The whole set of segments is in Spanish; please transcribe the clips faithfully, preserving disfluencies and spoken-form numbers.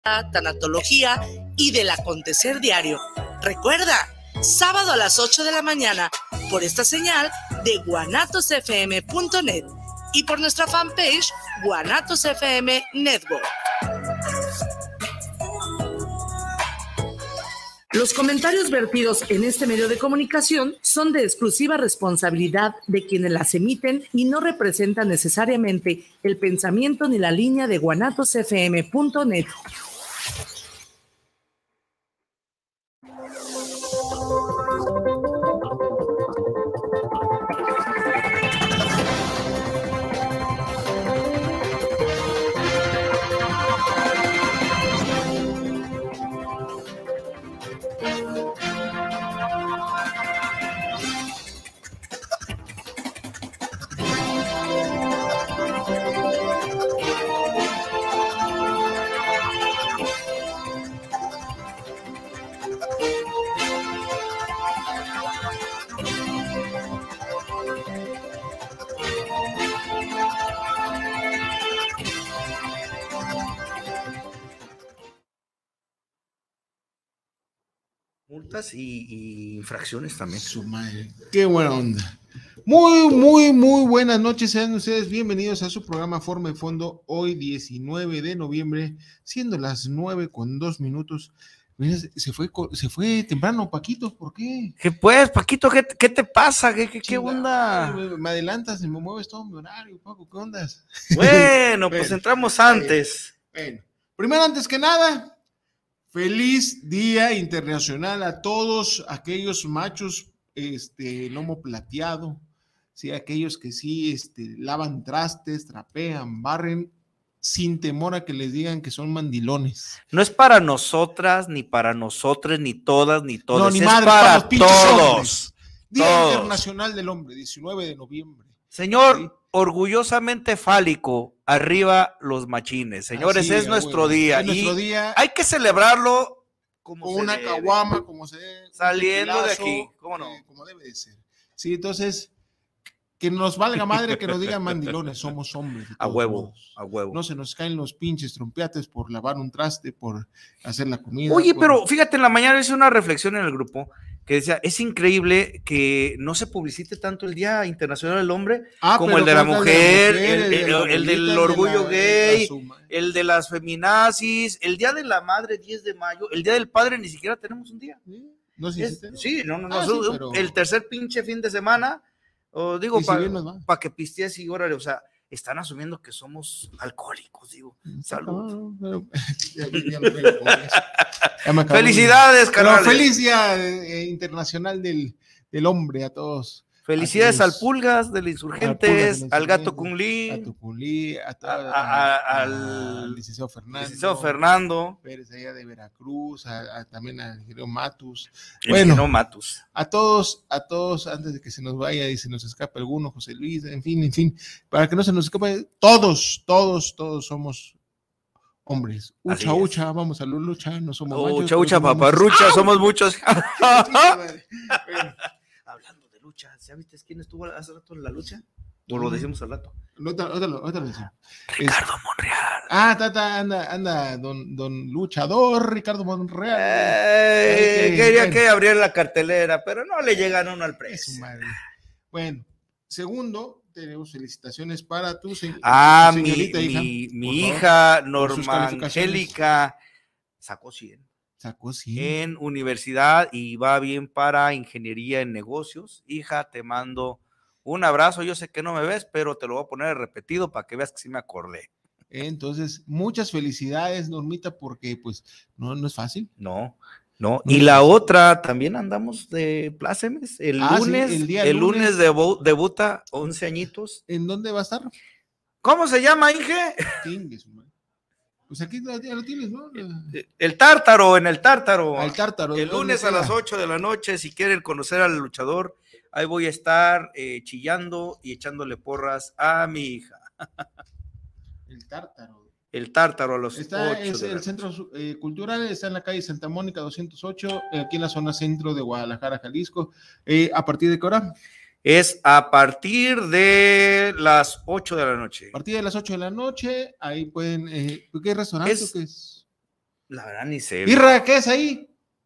tanatología y del acontecer diario. Recuerda, sábado a las ocho de la mañana, por esta señal de guanatos f m punto net y por nuestra fanpage Guanatos F M Network. Los comentarios vertidos en este medio de comunicación son de exclusiva responsabilidad de quienes las emiten y no representan necesariamente el pensamiento ni la línea de guanatos f m punto net. Multas y, y infracciones también. Su madre. Qué buena onda. Muy, muy, muy buenas noches. Sean ustedes bienvenidos a su programa Forma y Fondo. Hoy, diecinueve de noviembre, siendo las nueve con dos minutos. Mira, se fue, se fue temprano, Paquito. ¿Por qué? ¿Qué pues, Paquito? ¿Qué, qué te pasa? ¿Qué, qué, qué onda? Me, me adelantas y me mueves todo mi horario, Paco. ¿Qué ondas? Bueno, pues bueno, entramos antes. Bueno, primero, antes que nada, feliz Día Internacional a todos aquellos machos, este, lomo plateado, sí, aquellos que sí, este, lavan trastes, trapean, barren, sin temor a que les digan que son mandilones. No es para nosotras, ni para nosotros, ni todas, ni todos. No, ni es madre, para todos. Hombres. Día todos. Internacional del Hombre, diecinueve de noviembre. Señor, ¿sí? Orgullosamente fálico, arriba los machines. Señores, Así, es nuestro bueno, día. Es nuestro y día. Hay que celebrarlo como con se una debe. caguama, como se debe. Saliendo de aquí, ¿cómo no? Eh, como debe de ser. Sí, entonces, que nos valga madre que nos digan mandilones, somos hombres. A huevo, modos. a huevo. No se nos caen los pinches trompeates por lavar un traste, por hacer la comida. Oye, por... pero fíjate, en la mañana hice una reflexión en el grupo que decía, es increíble que no se publicite tanto el Día Internacional del Hombre ah, como el de la mujer, de la mujer el, el, el, el, el del orgullo de la, gay, de el de las feminazis, el Día de la Madre, diez de mayo, el Día del Padre, ni siquiera tenemos un día. ¿Sí? ¿No sé es, si sí, no, no, no, ah, sí, pero... el tercer pinche fin de semana, o digo, para si pa que pistees y órale, o sea, están asumiendo que somos alcohólicos, digo, salud. No, no, ya, ya no felicidades, carnal. Feliz Día eh, Internacional del, del Hombre a todos. Felicidades a al Pulgas de los Insurgentes, al, al Gato Cunlí, a Tuculí, a, a, a, a, al, al licenciado Fernando, licenciado Fernando Pérez allá de Veracruz, a, a, también al ingeniero Matus. El bueno, ingeniero Matus. A todos, a todos, antes de que se nos vaya y se nos escape alguno, José Luis, en fin, en fin, para que no se nos escape, todos, todos, todos somos hombres. Ucha, ucha, vamos a lucha, no somos machos. Ucha, ucha, paparrucha, ¡ah! Somos muchos. Bueno. Hablando de lucha, ¿ya viste quién estuvo hace rato en la lucha? ¿O lo decimos al rato? Otra, otra, otra vez. Ricardo es... Monreal. Ah, tata, anda, anda, don, don luchador Ricardo Monreal. Eh, que, quería bueno. que abriera la cartelera, pero no le llegan uno al precio. Bueno, segundo, tenemos felicitaciones para tu, se ah, tu señorita mi, hija. Mi, mi hija, Norma Angélica, sacó cien. Sacó cien. En universidad y va bien para ingeniería en negocios. Hija, te mando un abrazo. Yo sé que no me ves, pero te lo voy a poner repetido para que veas que sí me acordé. Entonces, muchas felicidades, Normita, porque pues no, no es fácil. No, no. no y la fácil. Otra, también andamos de plácemes. El ah, lunes, sí, el, día el lunes, lunes debu debuta once añitos. ¿En dónde va a estar? ¿Cómo se llama, Inge? Tingues, pues aquí ya lo tienes, ¿no? El, el Tártaro, en el Tártaro. Al Tártaro. El lunes a las ocho de la noche, si quieren conocer al luchador, ahí voy a estar eh, chillando y echándole porras a mi hija. El Tártaro. El Tártaro a los está, ocho. Es el centro eh, cultural, está en la calle Santa Mónica doscientos ocho, eh, aquí en la zona centro de Guadalajara, Jalisco. Eh, ¿A partir de qué hora? Es a partir de las ocho de la noche. A partir de las ocho de la noche, ahí pueden, eh, ¿qué restaurante es, qué es? La verdad ni sé. Irra, ¿qué es ahí?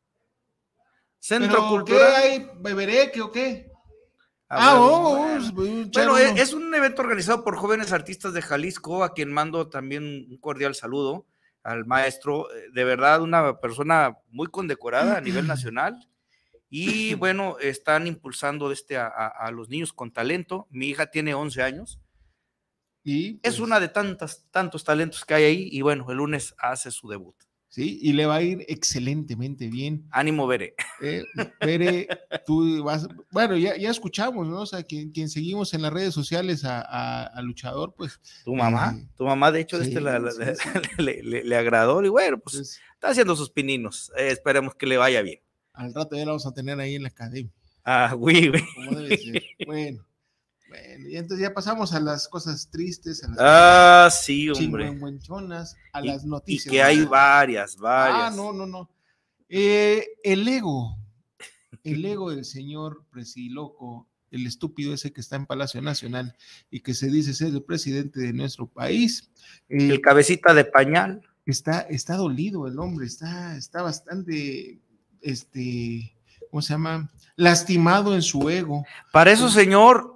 Centro ¿Pero Cultural. ¿Qué hay? ¿Beberé? ¿Qué o qué? Ah, Ah, bueno, oh, bueno. oh, bueno, Bueno, es, es un evento organizado por jóvenes artistas de Jalisco, a quien mando también un cordial saludo al maestro, de verdad una persona muy condecorada a nivel nacional, y bueno, están impulsando este a, a, a los niños con talento. Mi hija tiene once años, y pues, es una de tantas, tantos talentos que hay ahí, y bueno, el lunes hace su debut. Sí, y le va a ir excelentemente bien. Ánimo, Bere. Eh, Bere, tú vas, bueno, ya, ya escuchamos, ¿no? O sea, quien, quien seguimos en las redes sociales a, a, a Luchador, pues. Tu mamá, eh, tu mamá, de hecho, sí, este la, la, sí, sí. Le, le, le agradó, y bueno, pues, pues está haciendo sus pininos. Eh, esperemos que le vaya bien. Al rato ya la vamos a tener ahí en la academia. Ah, güey, güey. Como debe ser. Bueno. Bueno, y entonces ya pasamos a las cosas tristes, a las ah, sí, hombre. a las y, noticias. Y que hay varias, varias. Ah, no, no, no. Eh, el ego, el ego del señor Presiloco, el estúpido ese que está en Palacio Nacional y que se dice ser el presidente de nuestro país. Eh, el cabecita de pañal. Está, está dolido el hombre, está, está bastante, este, ¿cómo se llama? Lastimado en su ego. Para eso, señor,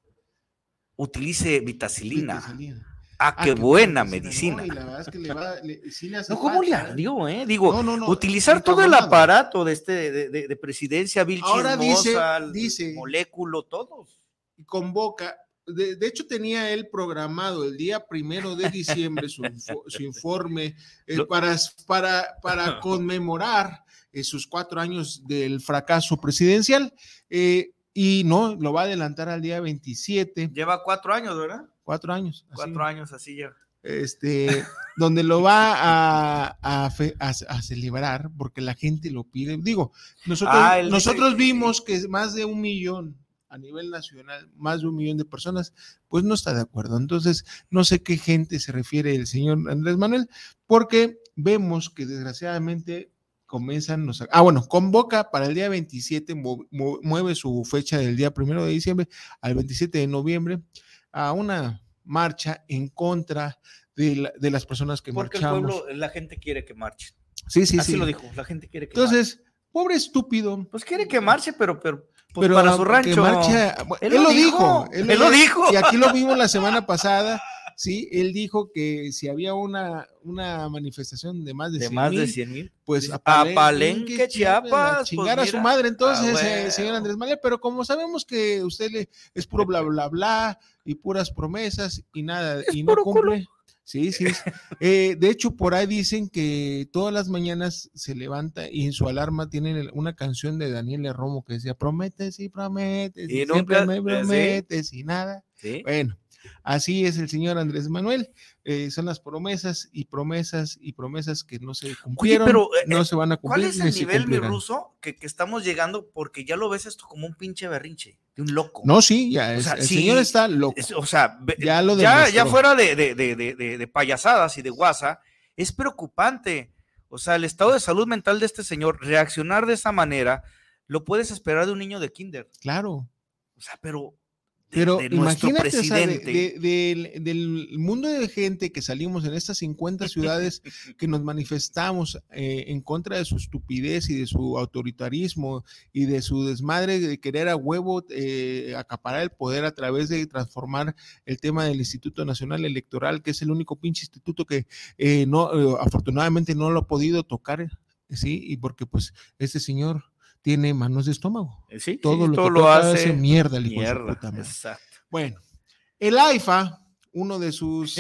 utilice vitacilina. vitacilina. Ah, qué ah, buena medicina. No, y la verdad es que le va, le, sí le hace no, ¿cómo falta, le ardió, eh? Digo, no, no, no, utilizar todo el aparato de este de, de, de presidencia, Bill ahora Chismosa, dice, dice, moléculo, todos. Y convoca, de, de hecho tenía él programado el día primero de diciembre su, su informe eh, Lo... para, para, para conmemorar eh, sus cuatro años del fracaso presidencial. Eh, Y no, lo va a adelantar al día veintisiete. Lleva cuatro años, ¿verdad? Cuatro años. Así. Cuatro años, así lleva. Este, donde lo va a, a, a, a celebrar, porque la gente lo pide. Digo, nosotros, ah, nosotros vimos que... que más de un millón a nivel nacional, más de un millón de personas, pues no está de acuerdo. Entonces, no sé qué gente se refiere el señor Andrés Manuel, porque vemos que desgraciadamente comienzan, los, ah bueno, convoca para el día veintisiete, mu, mu, mueve su fecha del día primero de diciembre al veintisiete de noviembre a una marcha en contra de, la, de las personas que Porque marchamos. Porque el pueblo, la gente quiere que marche. Sí, sí, Así sí. lo dijo, la gente quiere que Entonces, marche. Pobre estúpido. Pues quiere que marche, pero, pero, pues pero para su rancho. Marche, él, él lo dijo. Él, él lo dijo. Y aquí lo vimos la semana pasada. Sí, él dijo que si había una, una manifestación de más de, de, cien, más mil, de cien mil, pues a Palenque, Chiapas, a chingar pues a su madre, entonces, ah, bueno. eh, señor Andrés Manuel, pero como sabemos que usted le, es puro bla, bla, bla, y puras promesas y nada, es y no cumple. Culo. Sí, sí. Eh, de hecho, por ahí dicen que todas las mañanas se levanta y en su alarma tienen una canción de Daniel Romo que decía, prometes y prometes, y, y siempre nunca, me prometes ¿sí? y nada. ¿Sí? Bueno. Así es el señor Andrés Manuel, eh, son las promesas y promesas y promesas que no se cumplieron, Oye, pero, eh, no se van a cumplir. ¿Cuál es el nivel, mi ruso, que, que estamos llegando? Porque ya lo ves esto como un pinche berrinche, de un loco. No, sí, ya es, o sea, el sí, señor está loco. Es, o sea, ya, lo ya, ya fuera de, de, de, de, de payasadas y de guasa, es preocupante. O sea, el estado de salud mental de este señor, reaccionar de esa manera, lo puedes esperar de un niño de kinder. Claro. O sea, pero... Pero de imagínate, o sea, de, de, de, del mundo de gente que salimos en estas cincuenta ciudades que nos manifestamos eh, en contra de su estupidez y de su autoritarismo y de su desmadre de querer a huevo eh, acaparar el poder a través de transformar el tema del Instituto Nacional Electoral, que es el único pinche instituto que eh, no, eh, afortunadamente no lo ha podido tocar, ¿sí? Y porque pues este señor tiene manos de estómago. Sí, todo sí, lo todo que lo hace, hace mierda, el mierda, puta exacto. Bueno, el AIFA, uno de sus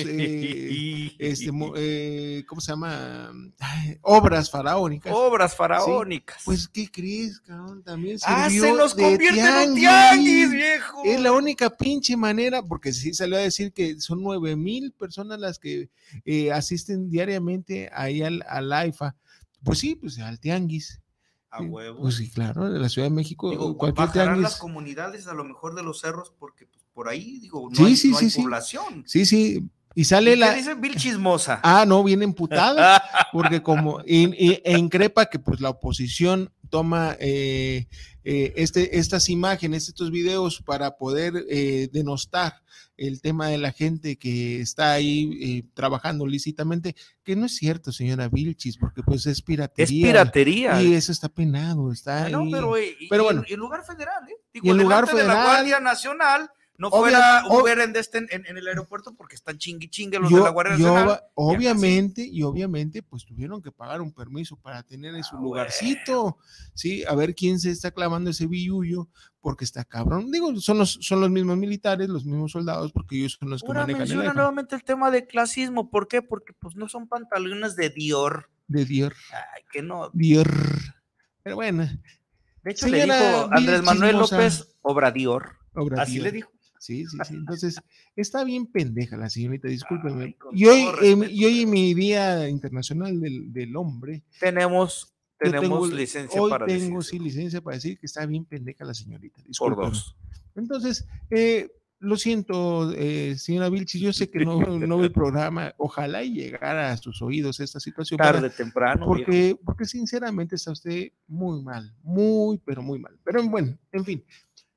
eh, este, eh, ¿cómo se llama? Ay, obras faraónicas. Obras faraónicas. ¿Sí? Pues, ¿qué crees, cabrón? También ah, sirvió se nos de convierte tianguis. en un tianguis, viejo. Es la única pinche manera, porque sí salió a decir que son nueve mil personas las que eh, asisten diariamente ahí al, al AIFA. Pues sí, pues al tianguis. A huevo. Pues sí, claro, de la Ciudad de México. Digo, cualquier bajarán tianguis. Las comunidades a lo mejor de los cerros, porque pues, por ahí, digo, no sí, hay, sí, no sí, hay sí. población. Sí, sí. Y sale ¿Y la. ¿Qué dice Bill Chismosa? Ah, no, viene emputada, porque como. Y, y, e increpa que pues la oposición toma eh, eh, este, estas imágenes, estos videos para poder eh, denostar el tema de la gente que está ahí eh, trabajando lícitamente, que no es cierto, señora Vilchis, porque pues es piratería. Es piratería. Y eso está penado, está ah, no, ahí. pero, y, pero y bueno. En, en lugar federal, ¿eh? Digo, y en lugar delante federal. De la Guardia Nacional, no Obvia, fuera ob, Uber en, este, en, en el aeropuerto porque están chingui chingue los yo, de la Guardia yo, Nacional. Obviamente, y obviamente, pues tuvieron que pagar un permiso para tener en su ah, lugarcito, bueno. ¿sí? A ver quién se está clavando ese billullo, porque está cabrón. Digo, son los, son los mismos militares, los mismos soldados, porque ellos son los que Ahora manejan el menciona nuevamente el tema de clasismo. ¿Por qué? Porque pues no son pantalones de Dior. De Dior. Ay, que no. Dior. Pero bueno. De hecho, le dijo Andrés Manuel López Obrador. Obrador. Así le dijo. Sí, sí, sí. Entonces, está bien pendeja la señorita, discúlpeme. Ay, y, hoy, respeto, eh, y hoy en mi Día Internacional del, del Hombre. Tenemos, tenemos tengo, licencia hoy para tengo, decir. Hoy sí, licencia para decir que está bien pendeja la señorita. Discúlpeme. Por dos. Entonces, eh, lo siento, eh, señora Vilchis, yo sé que no, no ve el programa, ojalá y llegara a sus oídos esta situación. Tarde, para, temprano. Porque, porque sinceramente está usted muy mal, muy, pero muy mal. Pero bueno, en fin.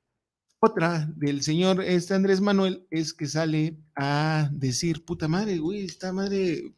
Otra del señor este Andrés Manuel es que sale a decir, puta madre, güey, esta madre,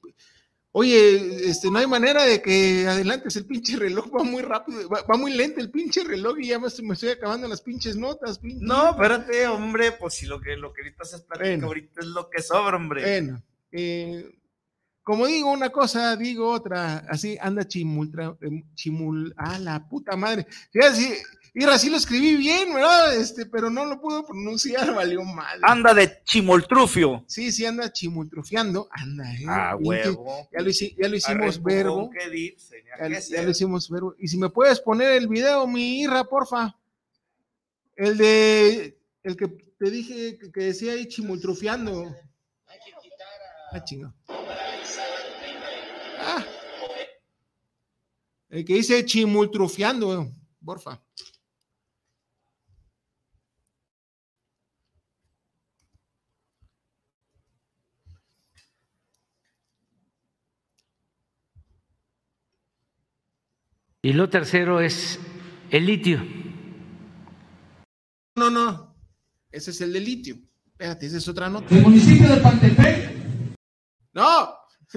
oye, este, no hay manera de que adelantes el pinche reloj, va muy rápido, va, va muy lento el pinche reloj y ya me, me estoy acabando las pinches notas. Pinche. No, espérate, hombre, pues si lo que, lo que ahorita haces plática bueno, ahorita es lo que sobra, hombre. Bueno, eh, como digo una cosa, digo otra, así anda chimultra, chimul, ah, la puta madre, ya sí. Mira, sí lo escribí bien, ¿verdad? Este, pero no lo puedo pronunciar, valió mal. Anda de chimoltrufio. Sí, sí, anda chimoltrufiando, anda, ¿eh? Ah, huevo. Ya lo, hici, ya lo hicimos Arre, verbo. Dice, ya, ya, ya lo hicimos verbo. Y si me puedes poner el video, mi Irra, porfa. El de, el que te dije que, que decía ahí chimoltrufiando. Ah, chingo. Ah. El que dice chimoltrufiando, porfa. Y lo tercero es el litio. No, no, ese es el de litio. Espérate, esa es otra nota. ¿El municipio de Pantepec? ¡No!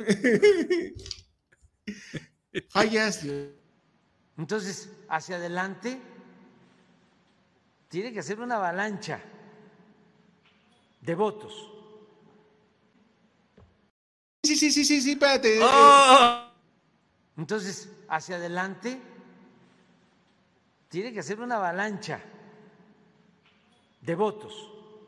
Fallas. Entonces, hacia adelante, tiene que hacer una avalancha de votos. Sí, sí, sí, sí, sí, espérate. Oh. Entonces, hacia adelante, tiene que hacer una avalancha de votos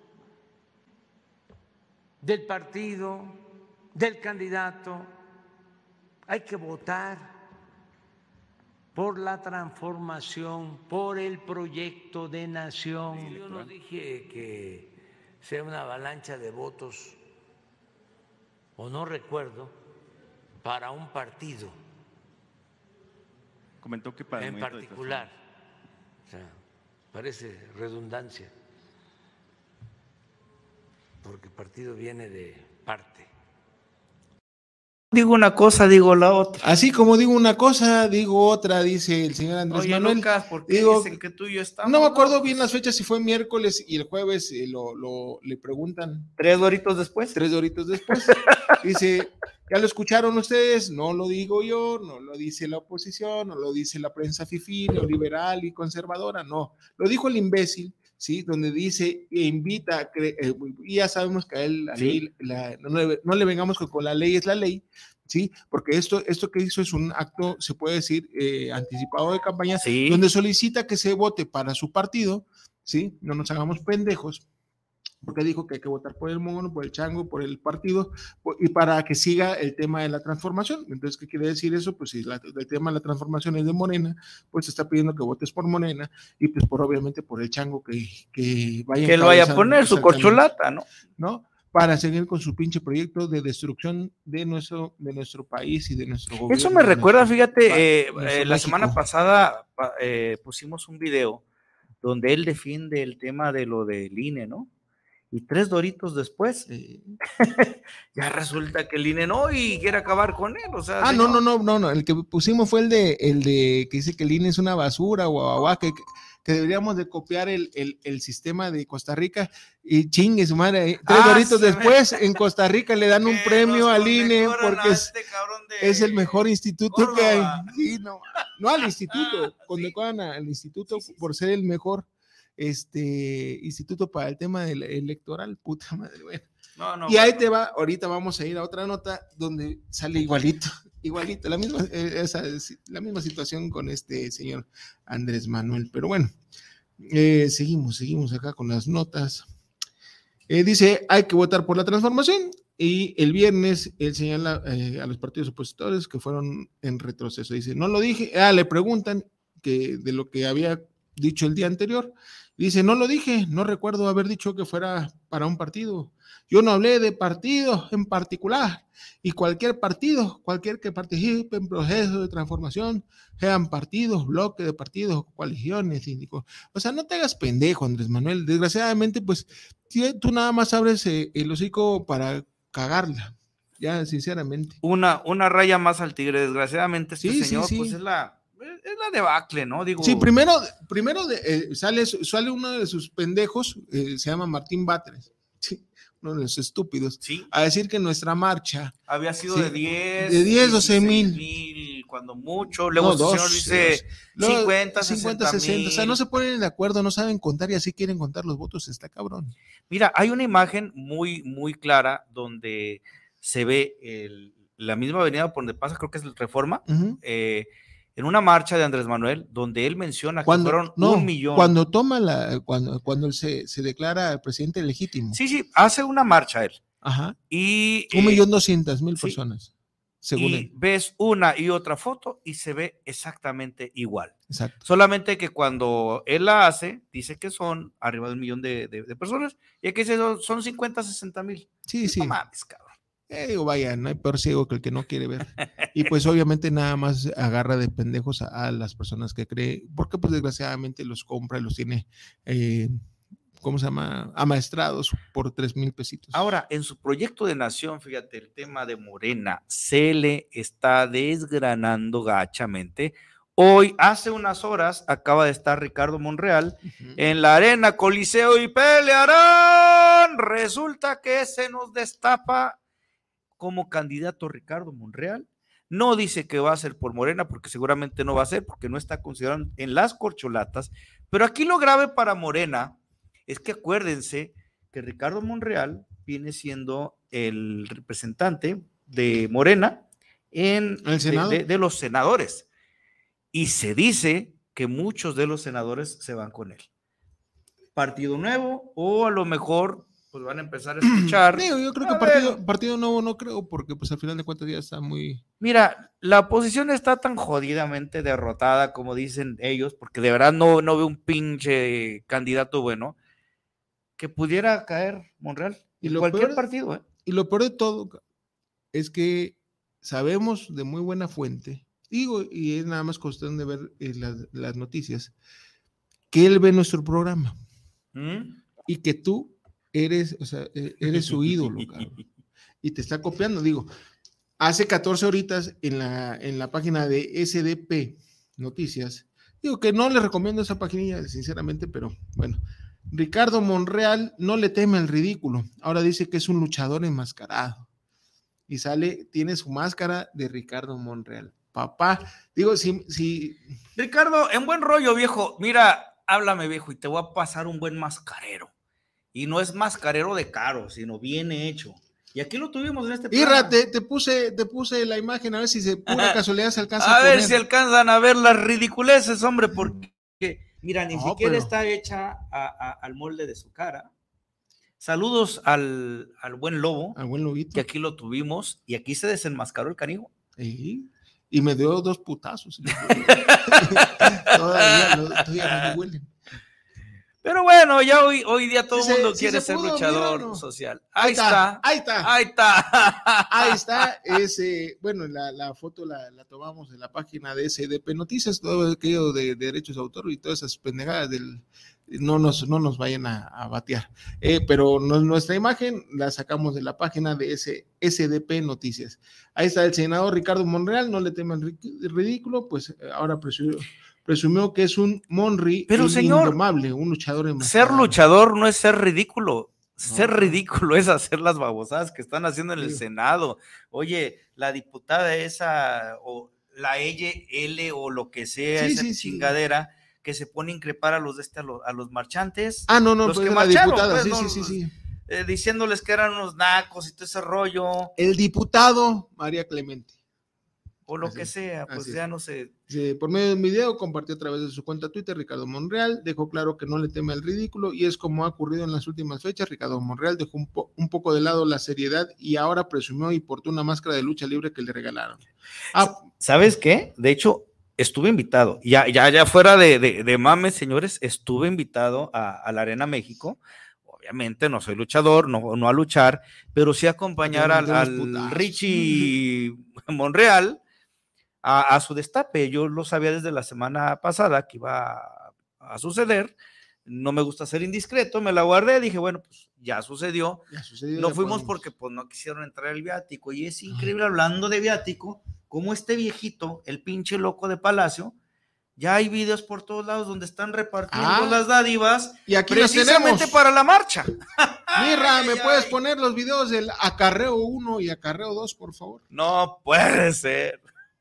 del partido, del candidato. Hay que votar por la transformación, por el proyecto de nación. Yo no dije que sea una avalancha de votos, o no recuerdo, para un partido. Comentó que para en particular, o sea, parece redundancia, porque el partido viene de parte. Digo una cosa, digo la otra. Así como digo una cosa, digo otra, dice el señor Andrés Oye, Manuel. Lucas, ¿por qué digo, dicen que tú y yo estamos? No me acuerdo bien las fechas, si fue miércoles y el jueves eh, lo, lo, le preguntan. ¿Tres doritos después? Tres doritos después. Dice, ¿ya lo escucharon ustedes? No lo digo yo, no lo dice la oposición, no lo dice la prensa fifí, neoliberal y conservadora, no. Lo dijo el imbécil, ¿sí? Donde dice e invita, a cre- eh, y ya sabemos que a él la Sí. ley, la, no, le, no le vengamos con, con la ley es la ley, ¿sí? Porque esto, esto que hizo es un acto, se puede decir, eh, anticipado de campaña, Sí. donde solicita que se vote para su partido, ¿sí? No nos hagamos pendejos, porque dijo que hay que votar por el mono, por el chango, por el partido, por- y para que siga el tema de la transformación. Entonces, ¿qué quiere decir eso? Pues si la- el tema de la transformación es de Morena, pues se está pidiendo que votes por Morena, y pues por obviamente por el chango que, que vaya Que lo vaya a encabezando, poner su exactamente, corcholata, ¿no? ¿no? Para seguir con su pinche proyecto de destrucción de nuestro, de nuestro país y de nuestro gobierno. Eso me de recuerda, nuestro- fíjate, pa- eh, nuestro eh, la México. semana pasada pa- eh, pusimos un video donde él defiende el tema de lo del I N E, ¿no? Y tres doritos después, eh, ya resulta que el I N E no y quiere acabar con él. O sea, ah, señor. no, no, no, no, no. El que pusimos fue el de, el de que dice que el I N E es una basura, guau, que, que deberíamos de copiar el, el, el sistema de Costa Rica y chingue su madre. Eh. Tres Ah, doritos sí, después, en Costa Rica le dan un premio al I N E porque es, este de... es el mejor instituto Córdoba. que hay. Sí, no, no al instituto, condecoran al instituto sí, sí, por ser el mejor este instituto para el tema del electoral, puta madre, bueno. No, no, y ahí bueno. te va, ahorita vamos a ir a otra nota donde sale igualito, igualito, la misma, esa, la misma situación con este señor Andrés Manuel, pero bueno, eh, seguimos, seguimos acá con las notas. Eh, dice, hay que votar por la transformación, y el viernes él señala eh, a los partidos opositores que fueron en retroceso. Dice, no lo dije, ah, le preguntan que de lo que había dicho el día anterior. Dice, no lo dije, no recuerdo haber dicho que fuera para un partido. Yo no hablé de partido en particular, y cualquier partido, cualquier que participe en proceso de transformación, sean partidos, bloques de partidos, coaliciones, síndicos. O sea, no te hagas pendejo, Andrés Manuel. Desgraciadamente, pues, tú nada más abres eh, el hocico para cagarla, ya, sinceramente. Una, una raya más al tigre, desgraciadamente, este sí, señor, sí, sí. pues es la... es la debacle, ¿no? Digo. Sí, primero, primero de, eh, sale, sale uno de sus pendejos, eh, se llama Martín Batres, sí, uno de los estúpidos, sí, a decir que nuestra marcha había sido sí, de diez, de diez, doce mil, cuando mucho, luego no, el dos, señor dice dos, cincuenta, cincuenta, sesenta, o sea, no se ponen de acuerdo, no saben contar y así quieren contar los votos, está cabrón. Mira, hay una imagen muy, muy clara donde se ve el, la misma avenida por donde pasa, creo que es el Reforma, uh-huh. eh, en una marcha de Andrés Manuel, donde él menciona cuando, que fueron no, un millón. Cuando toma la, cuando, cuando él se, se declara presidente legítimo. Sí, sí, hace una marcha él. Ajá. Y un millón doscientas mil personas, sí, según y él. Ves una y otra foto y se ve exactamente igual. Exacto. Solamente que cuando él la hace, dice que son arriba de un millón de, de, de personas, y aquí dice son cincuenta, sesenta mil. Sí, no sí. mames, cabrón. Eh, digo, vaya, no hay peor ciego que el que no quiere ver. Y pues obviamente nada más agarra de pendejos a, a las personas que cree, porque pues desgraciadamente los compra y los tiene, eh, ¿cómo se llama? Amaestrados por tres mil pesitos. Ahora, en su proyecto de nación, fíjate, el tema de Morena se le está desgranando gachamente. Hoy, hace unas horas, acaba de estar Ricardo Monreal uh-huh. en la Arena Coliseo y pelearán. Resulta que se nos destapa como candidato Ricardo Monreal. No dice que va a ser por Morena, porque seguramente no va a ser, porque no está considerado en las corcholatas. Pero aquí lo grave para Morena es que acuérdense que Ricardo Monreal viene siendo el representante de Morena en ¿El Senado? De, de, de los senadores. Y se dice que muchos de los senadores se van con él. Partido Nuevo, o a lo mejor pues van a empezar a escuchar. Digo, yo creo que partido, partido Nuevo no creo, porque pues al final de cuentas ya está muy... Mira, la oposición está tan jodidamente derrotada como dicen ellos, porque de verdad no, no veo un pinche candidato bueno, que pudiera caer Monreal y en lo cualquier peor, partido. ¿eh? Y lo peor de todo es que sabemos de muy buena fuente, digo, y es nada más cuestión de ver eh, las, las noticias, que él ve nuestro programa ¿Mm? y que tú eres, o sea, eres su ídolo, cabrón, y te está copiando. Digo, hace catorce horitas en la, en la página de S D P Noticias, digo que no le recomiendo esa paginilla, sinceramente, pero bueno, Ricardo Monreal no le teme al ridículo, ahora dice que es un luchador enmascarado, y sale, tiene su máscara de Ricardo Monreal. Papá, digo, si, si... Ricardo, en buen rollo, viejo, mira, háblame, viejo, y te voy a pasar un buen mascarero. Y no es mascarero de caro, sino bien hecho. Y aquí lo tuvimos en este programa. Irra, te, te, puse, te puse la imagen, a ver si se pura casualidad se alcanza a, a ver poner. si alcanzan a ver las ridiculeces, hombre, porque, mira, ni no, siquiera pero... está hecha a, a, al molde de su cara. Saludos al, al buen Lobo, al buen Lobito, que aquí lo tuvimos, y aquí se desenmascaró el canijo. Sí. Y me dio dos putazos. todavía, lo, todavía me huelen. Pero bueno, ya hoy, hoy día todo el si mundo se, quiere si ser pudo, luchador míralo. social. Ahí, ahí está, está, ahí está, ahí está. Ahí está, ese, bueno, la, la foto la, la tomamos de la página de S D P Noticias, todo aquello de, de derechos de autor y todas esas pendejadas del, no nos, no nos vayan a, a batear. Eh, pero no, nuestra imagen la sacamos de la página de ese S D P Noticias. Ahí está el senador Ricardo Monreal, no le teman ridículo, pues ahora presumió, presumió que es un Monri Pero, señor, indomable, un luchador. Ser luchador no es ser ridículo. Ser no. ridículo es hacer las babosadas que están haciendo en el sí. Senado. Oye, la diputada esa, o la L, L o lo que sea, sí, esa sí, chingadera, sí. que se pone a increpar a los, este, a los, a los marchantes. Ah, no, no, los pues que la marcharon, diputada, pues, sí, no, sí, sí, sí. Eh, diciéndoles que eran unos nacos y todo ese rollo. El diputado María Clemente. O lo así, que sea, pues ya es. no sé. Sí, por medio de un video compartió a través de su cuenta Twitter, Ricardo Monreal dejó claro que no le teme al ridículo y es como ha ocurrido en las últimas fechas. Ricardo Monreal dejó un, po un poco de lado la seriedad y ahora presumió y portó una máscara de lucha libre que le regalaron. Ah, ¿sabes qué? De hecho, estuve invitado, ya, ya, ya fuera de, de, de mames, señores, estuve invitado a, a la Arena México. Obviamente no soy luchador, no, no a luchar, pero sí acompañar al, al Richie Monreal a, a su destape. Yo lo sabía desde la semana pasada que iba a, a suceder. No me gusta ser indiscreto, me la guardé, dije, bueno, pues ya sucedió. Ya sucedió no ya fuimos podemos. Porque pues no quisieron entrar el viático. Y es increíble, Ay. hablando de viático, como este viejito, el pinche loco de Palacio, ya hay videos por todos lados donde están repartiendo ah, las dádivas y aquí precisamente para la marcha. Mirra, ¿me ay, puedes ay. poner los videos del acarreo uno y acarreo dos, por favor? No puede ser.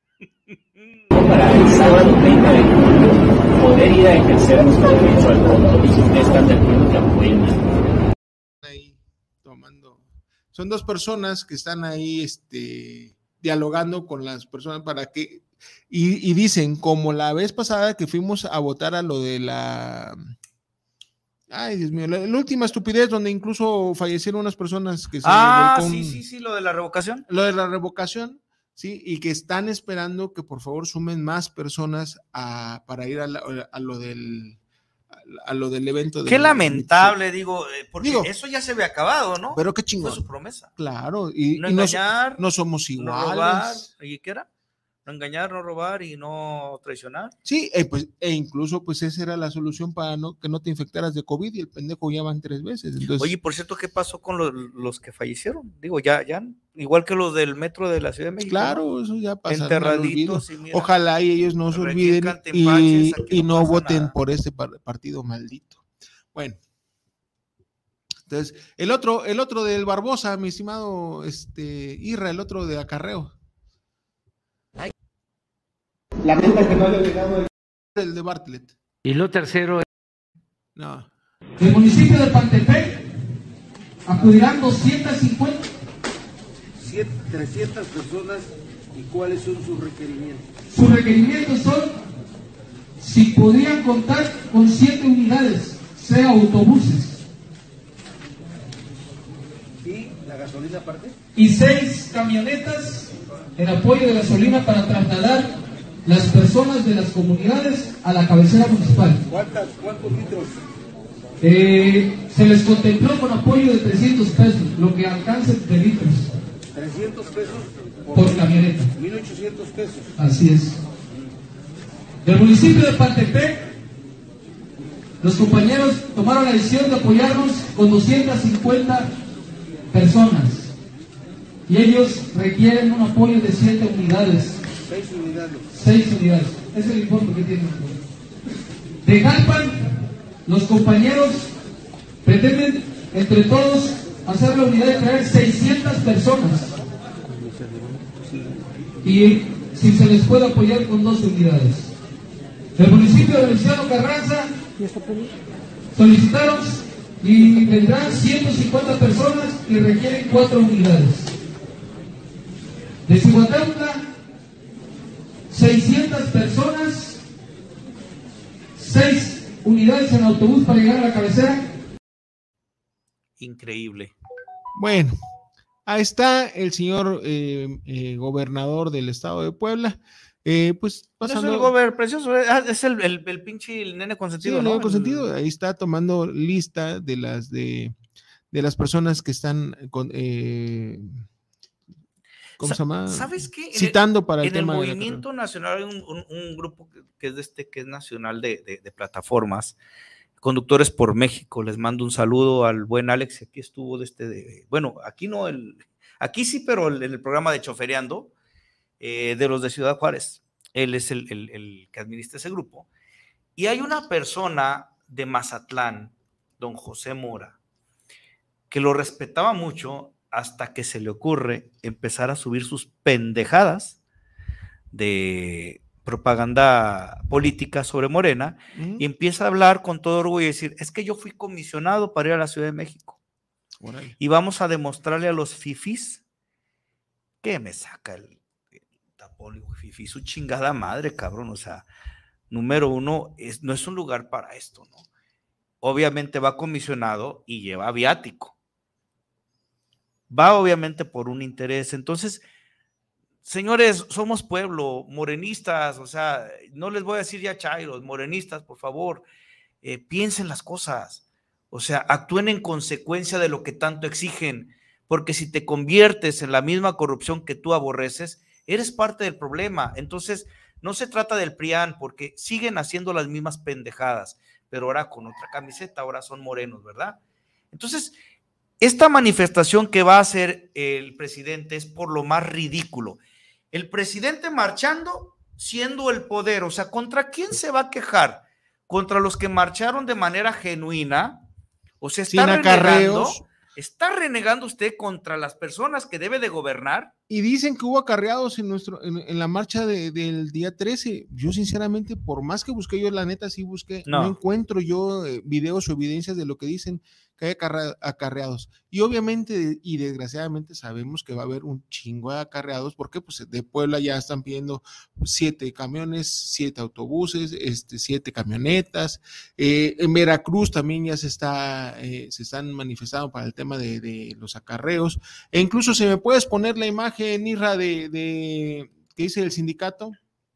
Para el sábado treinta de julio poder ir a ejercer nuestro derecho al voto, y si ustedes están de acuerdo que apoyen. Ahí tomando. Son dos personas que están ahí este, dialogando con las personas para que Y, y dicen, como la vez pasada que fuimos a votar a lo de la, ay Dios mío, la, la última estupidez donde incluso fallecieron unas personas que se ah, sí, sí, sí, lo de la revocación. Lo de la revocación, sí, y que están esperando que por favor sumen más personas a, para ir a, la, a lo del a lo del evento. Qué del, lamentable, del... digo, porque digo, eso ya se había acabado, ¿no? Pero qué chingón. Fue su promesa. Claro, y no y engañar, no, no somos iguales. No robar, ¿y qué era? No engañar, no robar y no traicionar. Sí, eh, pues, e incluso pues esa era la solución para no, que no te infectaras de COVID y el pendejo ya van tres veces. Entonces... Oye, por cierto, ¿qué pasó con los, los que fallecieron? Digo, ya, ya, igual que los del metro de la Ciudad de México. Claro, ¿no? Eso ya pasa. Enterraditos. Y mira, ojalá y ellos no se olviden y, y no, no voten nada. Por este partido maldito. Bueno. Entonces, el otro, el otro del Barbosa, mi estimado este, Irra, el otro de acarreo. Lamenta que no haya llegado el... el de Bartlett. Y lo tercero es... No. Del municipio de Pantepec acudirán doscientas cincuenta. trescientas personas. ¿Y cuáles son sus requerimientos? Sus requerimientos son si podrían contar con siete unidades, sea autobuses. ¿Y la gasolina aparte? Y seis camionetas en apoyo de gasolina para trasladar las personas de las comunidades a la cabecera municipal. ¿Cuántas, ¿Cuántos litros? Eh, se les contempló con apoyo de trescientos pesos, lo que alcance de litros. trescientos pesos por, por camioneta. mil ochocientos pesos. Así es. Del municipio de Pantepec, los compañeros tomaron la decisión de apoyarnos con doscientas cincuenta personas. Y ellos requieren un apoyo de siete unidades. Seis unidades. Seis unidades. Es el informe que tienen. De Jalpan, los compañeros pretenden entre todos hacer la unidad de traer seiscientas personas. Y si se les puede apoyar con dos unidades. Del municipio de Luciano Carranza solicitaron y vendrán ciento cincuenta personas y requieren cuatro unidades. De Cihuatautla, seiscientas personas, seis unidades en autobús para llegar a la cabecera. Increíble. Bueno, ahí está el señor eh, eh, gobernador del estado de Puebla. Eh, pues pasando... No es el gobernador precioso, es el, el, el pinche el nene consentido. Sí, el ¿no? nene consentido, ahí está tomando lista de las de, de las personas que están con... Eh, ¿Cómo se llama? ¿Sabes qué? Citando el, para el en tema. En el Movimiento Nacional hay un, un, un grupo que es de este que es nacional de, de, de plataformas Conductores por México, les mando un saludo al buen Alex, aquí estuvo de este, de, bueno, aquí no, el, aquí sí, pero en el, el programa de Chofereando, eh, de los de Ciudad Juárez, él es el, el, el que administra ese grupo, y hay una persona de Mazatlán, don José Mora, que lo respetaba mucho hasta que se le ocurre empezar a subir sus pendejadas de propaganda política sobre Morena, uh-huh. y empieza a hablar con todo orgullo y decir, es que yo fui comisionado para ir a la Ciudad de México, Oray. y vamos a demostrarle a los fifís que me saca el, el tapón, fifí, su chingada madre, cabrón, o sea, número uno, es, no es un lugar para esto, ¿no? Obviamente va comisionado y lleva viático, va obviamente por un interés, entonces, señores, somos pueblo, morenistas, o sea, no les voy a decir ya chairos, morenistas, por favor, eh, piensen las cosas, o sea, actúen en consecuencia de lo que tanto exigen, porque si te conviertes en la misma corrupción que tú aborreces, eres parte del problema. Entonces, no se trata del PRIAN, porque siguen haciendo las mismas pendejadas, pero ahora con otra camiseta, ahora son morenos, ¿verdad? Entonces, esta manifestación que va a hacer el presidente es por lo más ridículo. El presidente marchando siendo el poder, o sea, ¿contra quién se va a quejar? ¿Contra los que marcharon de manera genuina? O sea, está renegando, está renegando usted contra las personas que debe de gobernar. Y dicen que hubo acarreados en nuestro, en, en la marcha de, del día trece. Yo sinceramente, por más que busqué, yo la neta sí busqué, no, no encuentro yo eh, videos o evidencias de lo que dicen que hay acarreados. Y obviamente y desgraciadamente sabemos que va a haber un chingo de acarreados, porque pues de Puebla ya están pidiendo siete camiones, siete autobuses, este, siete camionetas. Eh, en Veracruz también ya se está, eh, se están manifestando para el tema de, de los acarreos. E incluso si me puedes poner la imagen, Nirra, de, de ¿qué dice el sindicato?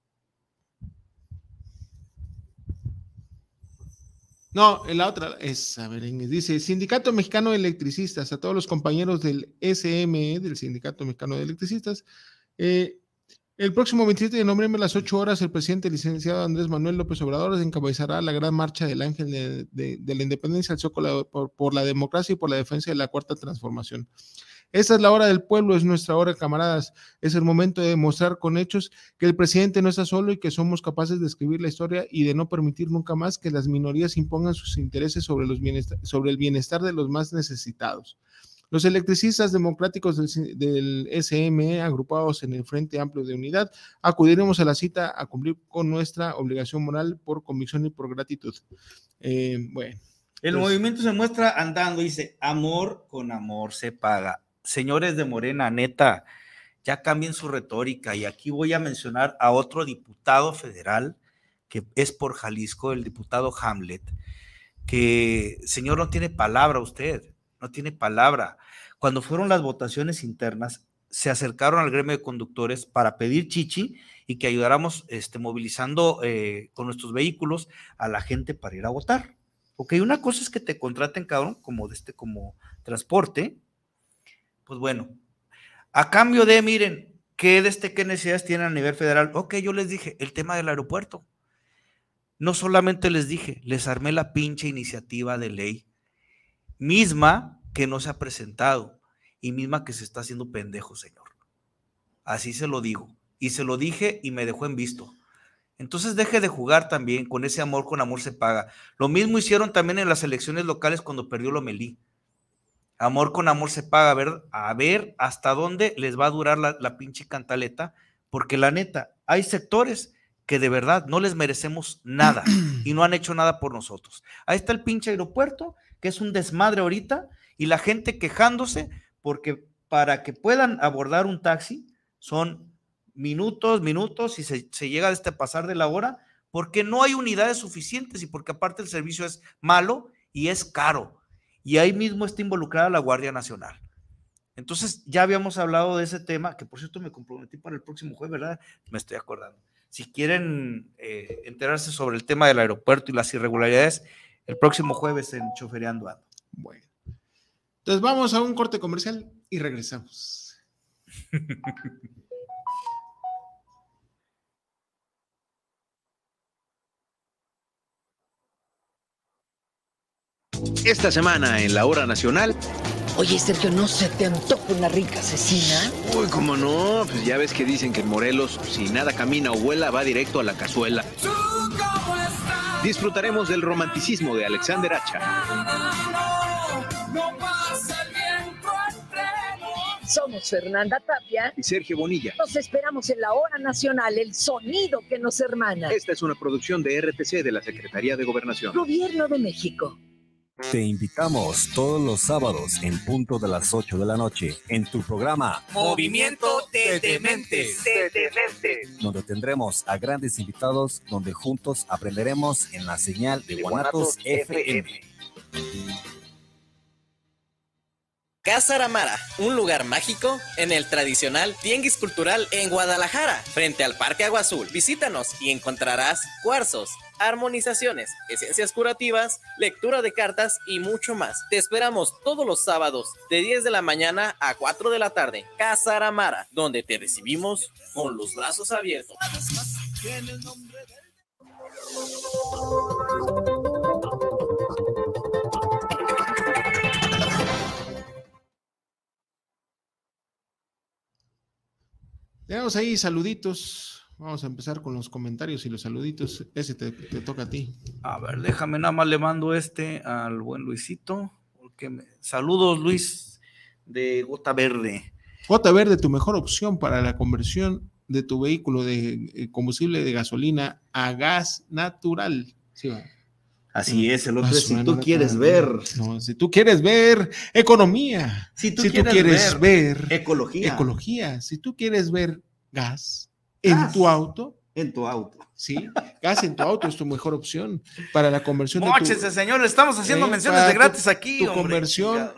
No, la otra es, a ver, dice, Sindicato Mexicano de Electricistas, a todos los compañeros del S M E, del Sindicato Mexicano de Electricistas, eh, el próximo veintisiete de noviembre a las ocho horas, el presidente licenciado Andrés Manuel López Obrador encabezará la gran marcha del Ángel de, de, de la Independencia al Zócalo por, por la democracia y por la defensa de la Cuarta Transformación. Esta es la hora del pueblo, es nuestra hora, camaradas. Es el momento de demostrar con hechos que el presidente no está solo y que somos capaces de escribir la historia y de no permitir nunca más que las minorías impongan sus intereses sobre, los bienestar, sobre el bienestar de los más necesitados. Los electricistas democráticos del, del S M E, agrupados en el Frente Amplio de Unidad, acudiremos a la cita a cumplir con nuestra obligación moral por convicción y por gratitud. Eh, bueno. El pues, movimiento se muestra andando, dice, amor con amor se paga. Señores de Morena, neta, ya cambien su retórica, y aquí voy a mencionar a otro diputado federal que es por Jalisco, el diputado Hamlet, que, señor, no tiene palabra usted, no tiene palabra. Cuando fueron las votaciones internas, se acercaron al gremio de conductores para pedir chichi y que ayudáramos este, movilizando eh, con nuestros vehículos a la gente para ir a votar. Ok, una cosa es que te contraten, cabrón, como, de este, como transporte. Pues bueno, a cambio de, miren, ¿qué, de este, qué necesidades tienen a nivel federal? Ok, yo les dije, el tema del aeropuerto. No solamente les dije, les armé la pinche iniciativa de ley, misma que no se ha presentado y misma que se está haciendo pendejo, señor. Así se lo digo. Y se lo dije y me dejó en visto. Entonces deje de jugar también con ese amor, con amor se paga. Lo mismo hicieron también en las elecciones locales cuando perdió Lomelí. Amor con amor se paga, a ver, a ver hasta dónde les va a durar la, la pinche cantaleta, porque la neta, hay sectores que de verdad no les merecemos nada y no han hecho nada por nosotros. Ahí está el pinche aeropuerto, que es un desmadre ahorita, y la gente quejándose porque para que puedan abordar un taxi son minutos, minutos, y se, se llega a este pasar de la hora, porque no hay unidades suficientes y porque aparte el servicio es malo y es caro. Y ahí mismo está involucrada la Guardia Nacional. Entonces, ya habíamos hablado de ese tema, que por cierto me comprometí para el próximo jueves, ¿verdad? Me estoy acordando. Si quieren eh, enterarse sobre el tema del aeropuerto y las irregularidades, el próximo jueves en Chofereando Ando. Bueno. Entonces vamos a un corte comercial y regresamos. Esta semana en La Hora Nacional. Oye, Sergio, ¿no se te antoja una rica cecina? Uy, cómo no, pues ya ves que dicen que en Morelos, si nada camina o vuela, va directo a la cazuela. Disfrutaremos del romanticismo de Alexander Hacha. Somos Fernanda Tapia y Sergio Bonilla. Nos esperamos en La Hora Nacional, el sonido que nos hermana. Esta es una producción de R T C de la Secretaría de Gobernación. Gobierno de México. Te invitamos todos los sábados en punto de las ocho de la noche en tu programa Movimiento de Dementes, de Dementes, donde tendremos a grandes invitados, donde juntos aprenderemos en la señal de, de Guanatos F M. Casa Aramara, un lugar mágico en el tradicional Tianguis Cultural en Guadalajara, frente al Parque Agua Azul. Visítanos y encontrarás cuarzos, armonizaciones, esencias curativas, lectura de cartas y mucho más. Te esperamos todos los sábados de diez de la mañana a cuatro de la tarde. Casa Aramara, donde te recibimos con los brazos abiertos. Tenemos ahí saluditos. Vamos a empezar con los comentarios y los saluditos. Ese te, te toca a ti. A ver, déjame nada más le mando este al buen Luisito. Porque me... Saludos, Luis, de Gota Verde. Gota Verde, tu mejor opción para la conversión de tu vehículo de combustible de gasolina a gas natural. Sí, va. Así es, el otro es si tú quieres ver. No, si tú quieres ver economía. Si tú, si quieres, tú quieres ver, ver ecología. Ecología. Si tú quieres ver gas, gas en tu auto. En tu auto. Sí, gas en tu auto es tu mejor opción para la conversión. Móchese, de tu, señor, estamos haciendo eh, menciones de gratis tu, aquí. Tu hombre, conversión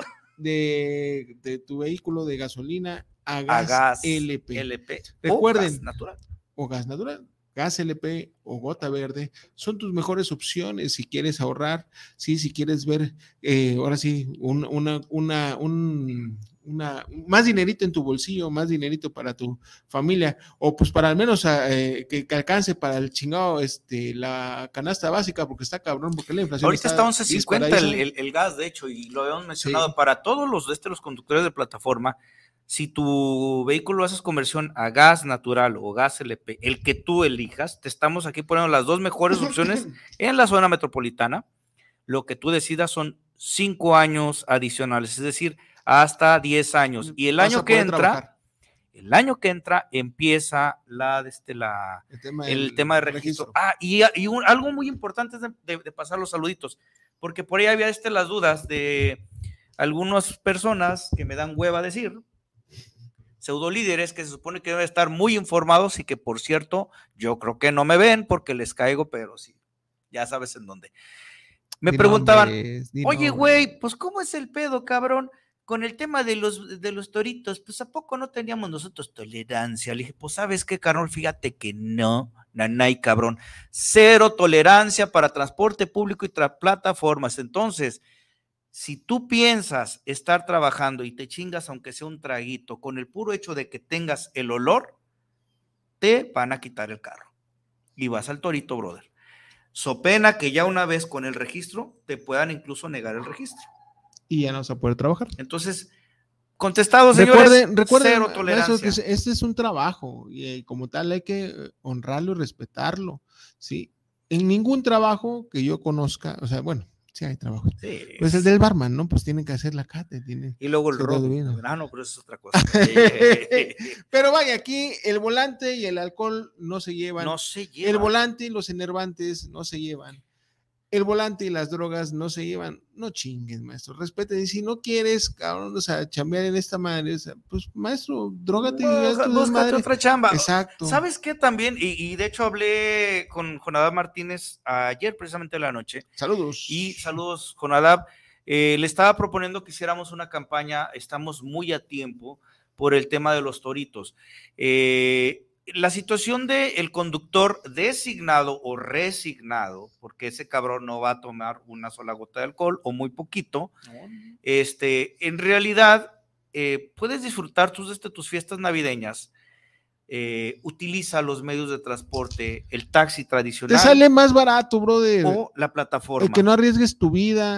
de, de tu vehículo de gasolina a gas, a gas L P. L P. Recuerden, o gas natural. O gas natural. Gas L P o Gota Verde son tus mejores opciones si quieres ahorrar, sí, si quieres ver, eh, ahora sí, un, una, una, un, una, más dinerito en tu bolsillo, más dinerito para tu familia, o pues para al menos eh, que, que alcance para el chingado, este, la canasta básica, porque está cabrón, porque la inflación ahorita está once cincuenta el, el, el gas, de hecho, y lo habíamos mencionado, sí. Para todos los, este, los conductores de plataforma. Si tu vehículo haces conversión a gas natural o gas L P, el que tú elijas, te estamos aquí poniendo las dos mejores opciones en la zona metropolitana. Lo que tú decidas son cinco años adicionales, es decir, hasta diez años. Y el Vas año que entra, trabajar. el año que entra empieza la, este, la, el, tema, el del, tema de registro. registro. Ah, y, y un, algo muy importante es de, de, de pasar los saluditos, porque por ahí había este, las dudas de algunas personas que me dan hueva decir, pseudolíderes que se supone que deben estar muy informados y que, por cierto, yo creo que no me ven porque les caigo, pero sí, ya sabes en dónde. Me di preguntaban, nombres, oye, güey, pues ¿cómo es el pedo, cabrón? Con el tema de los, de los toritos, pues ¿a poco no teníamos nosotros tolerancia? Le dije, pues ¿sabes qué, carnal? Fíjate que no, nanay, cabrón. Cero tolerancia para transporte público y tra- plataformas. Entonces, si tú piensas estar trabajando y te chingas aunque sea un traguito, con el puro hecho de que tengas el olor, te van a quitar el carro. Y vas al torito, brother. So pena que ya una vez con el registro, te puedan incluso negar el registro. Y ya no se puede trabajar. Entonces, contestado, señores, recuerden, recuerden, cero tolerancia. Que este es un trabajo y como tal hay que honrarlo y respetarlo, ¿sí? En ningún trabajo que yo conozca, o sea, bueno, sí hay trabajo. Sí. Pues el del barman, ¿no? Pues tienen que hacer la cate. Tienen, y luego el robo. Ah, no, pero eso es otra cosa. Pero vaya, aquí el volante y el alcohol no se llevan. No se llevan. El volante y los enervantes no se llevan. El volante y las drogas no se llevan. No chingues, maestro. Respete. Y si no quieres, cabrón, o sea, chambear en esta madre, o sea, pues, maestro, drógate. No, búscate otra chamba. Exacto. ¿Sabes qué también? Y, y de hecho hablé con Jonadab Martínez ayer, precisamente en la noche. Saludos. Y saludos, Jonadab. Eh, le estaba proponiendo que hiciéramos una campaña, estamos muy a tiempo, por el tema de los toritos. Eh, La situación del conductor designado o resignado, porque ese cabrón no va a tomar una sola gota de alcohol o muy poquito, este, en realidad eh, puedes disfrutar tus, este, tus fiestas navideñas, eh, utiliza los medios de transporte, el taxi tradicional. Te sale más barato, brother. O la plataforma. El que no arriesgues tu vida,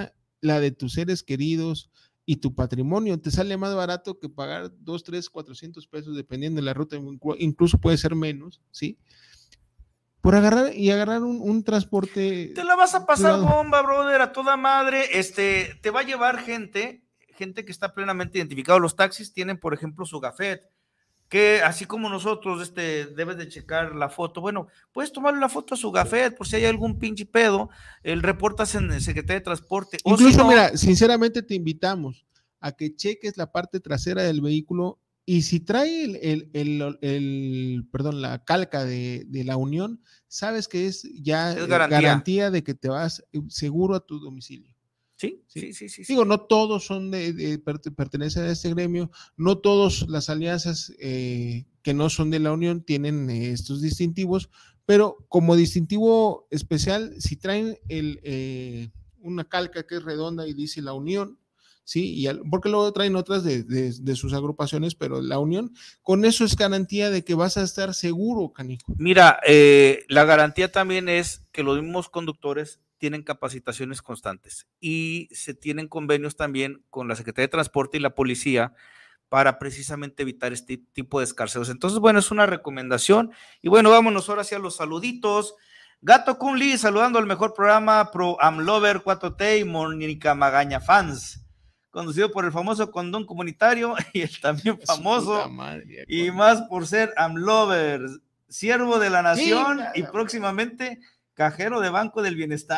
la de tus seres queridos y tu patrimonio. Te sale más barato que pagar dos, tres, cuatrocientos pesos, dependiendo de la ruta, incluso puede ser menos, ¿sí? Por agarrar y agarrar un, un transporte. Te la vas a pasar privado. bomba, brother, a toda madre. Este, te va a llevar gente, gente que está plenamente identificado. Los taxis tienen, por ejemplo, su gafet, que así como nosotros, este, debes de checar la foto. Bueno, puedes tomarle la foto a su gafet por si hay algún pinche pedo, el reportas en el Secretaría de Transporte. O Incluso, si no, mira, sinceramente te invitamos a que cheques la parte trasera del vehículo y si trae el, el, el, el perdón, la calca de, de la Unión, sabes que es ya es garantía. garantía de que te vas seguro a tu domicilio. Sí, sí, sí, sí. Digo, sí. no todos son de, de pertenecen a este gremio, no todas las alianzas eh, que no son de la Unión tienen eh, estos distintivos, pero como distintivo especial, si traen el, eh, una calca que es redonda y dice la Unión, sí, y al, porque luego traen otras de, de, de sus agrupaciones, pero la Unión, con eso es garantía de que vas a estar seguro, canijo. Mira, eh, la garantía también es que los mismos conductores tienen capacitaciones constantes y se tienen convenios también con la Secretaría de Transporte y la policía para precisamente evitar este tipo de escarceos. Entonces, bueno, es una recomendación. Y bueno, vámonos ahora hacia los saluditos. Gato Kunli saludando al mejor programa Pro Amlover cuatro T y Mónica Magaña Fans, conducido por el famoso condón comunitario y el también famoso madre, y más por ser Amlover, siervo de la nación sí, y próximamente cajero de Banco del Bienestar.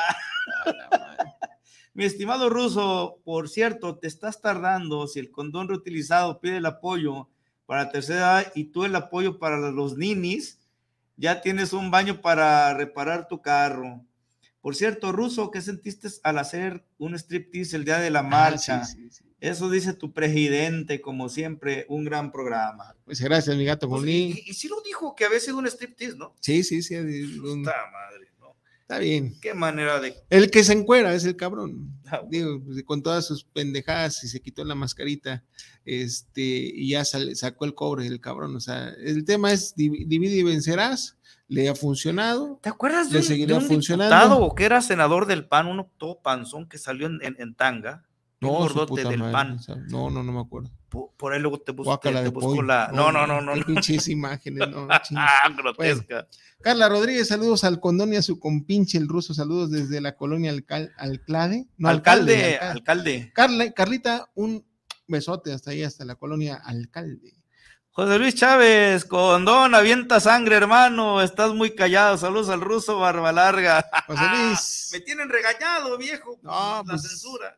Mi estimado Ruso, por cierto, te estás tardando. Si el condón reutilizado pide el apoyo para tercera edad y tú el apoyo para los ninis, ya tienes un baño para reparar tu carro. Por cierto, Ruso, ¿qué sentiste al hacer un striptease el día de la marcha? Ah, sí, sí, sí. Eso dice tu presidente, como siempre, un gran programa. Pues gracias, mi gato. Pues, y, y sí lo dijo, que había sido un striptease, ¿no? Sí, sí, sí. Un... Está madre. Está bien. Qué manera de... El que se encuera es el cabrón. Ah, bueno. Digo, con todas sus pendejadas y se quitó la mascarita, este, y ya sal, sacó el cobre el cabrón. O sea, el tema es divide y vencerás. Le ha funcionado. ¿Te acuerdas le de, seguirá de un funcionando. diputado que era senador del P A N, uno todo panzón que salió en, en, en tanga? No, un gordote del madre, P A N. No, no, no me acuerdo. Por, por ahí luego te busco, te, te busco pollo. la... No, no, no, no. no, no. Pinches imágenes, no. Ah, grotesca. Bueno, Carla Rodríguez, saludos al condón y a su compinche el Ruso, saludos desde la colonia Alcal, Alclade. No, alcalde, alcalde, alcalde. Carla, Carlita, un besote hasta ahí, hasta la colonia Alcalde. José Luis Chávez, condón, avienta sangre, hermano, estás muy callado, saludos al Ruso Barba Larga. José Luis. Me tienen regañado, viejo, no, la pues, censura.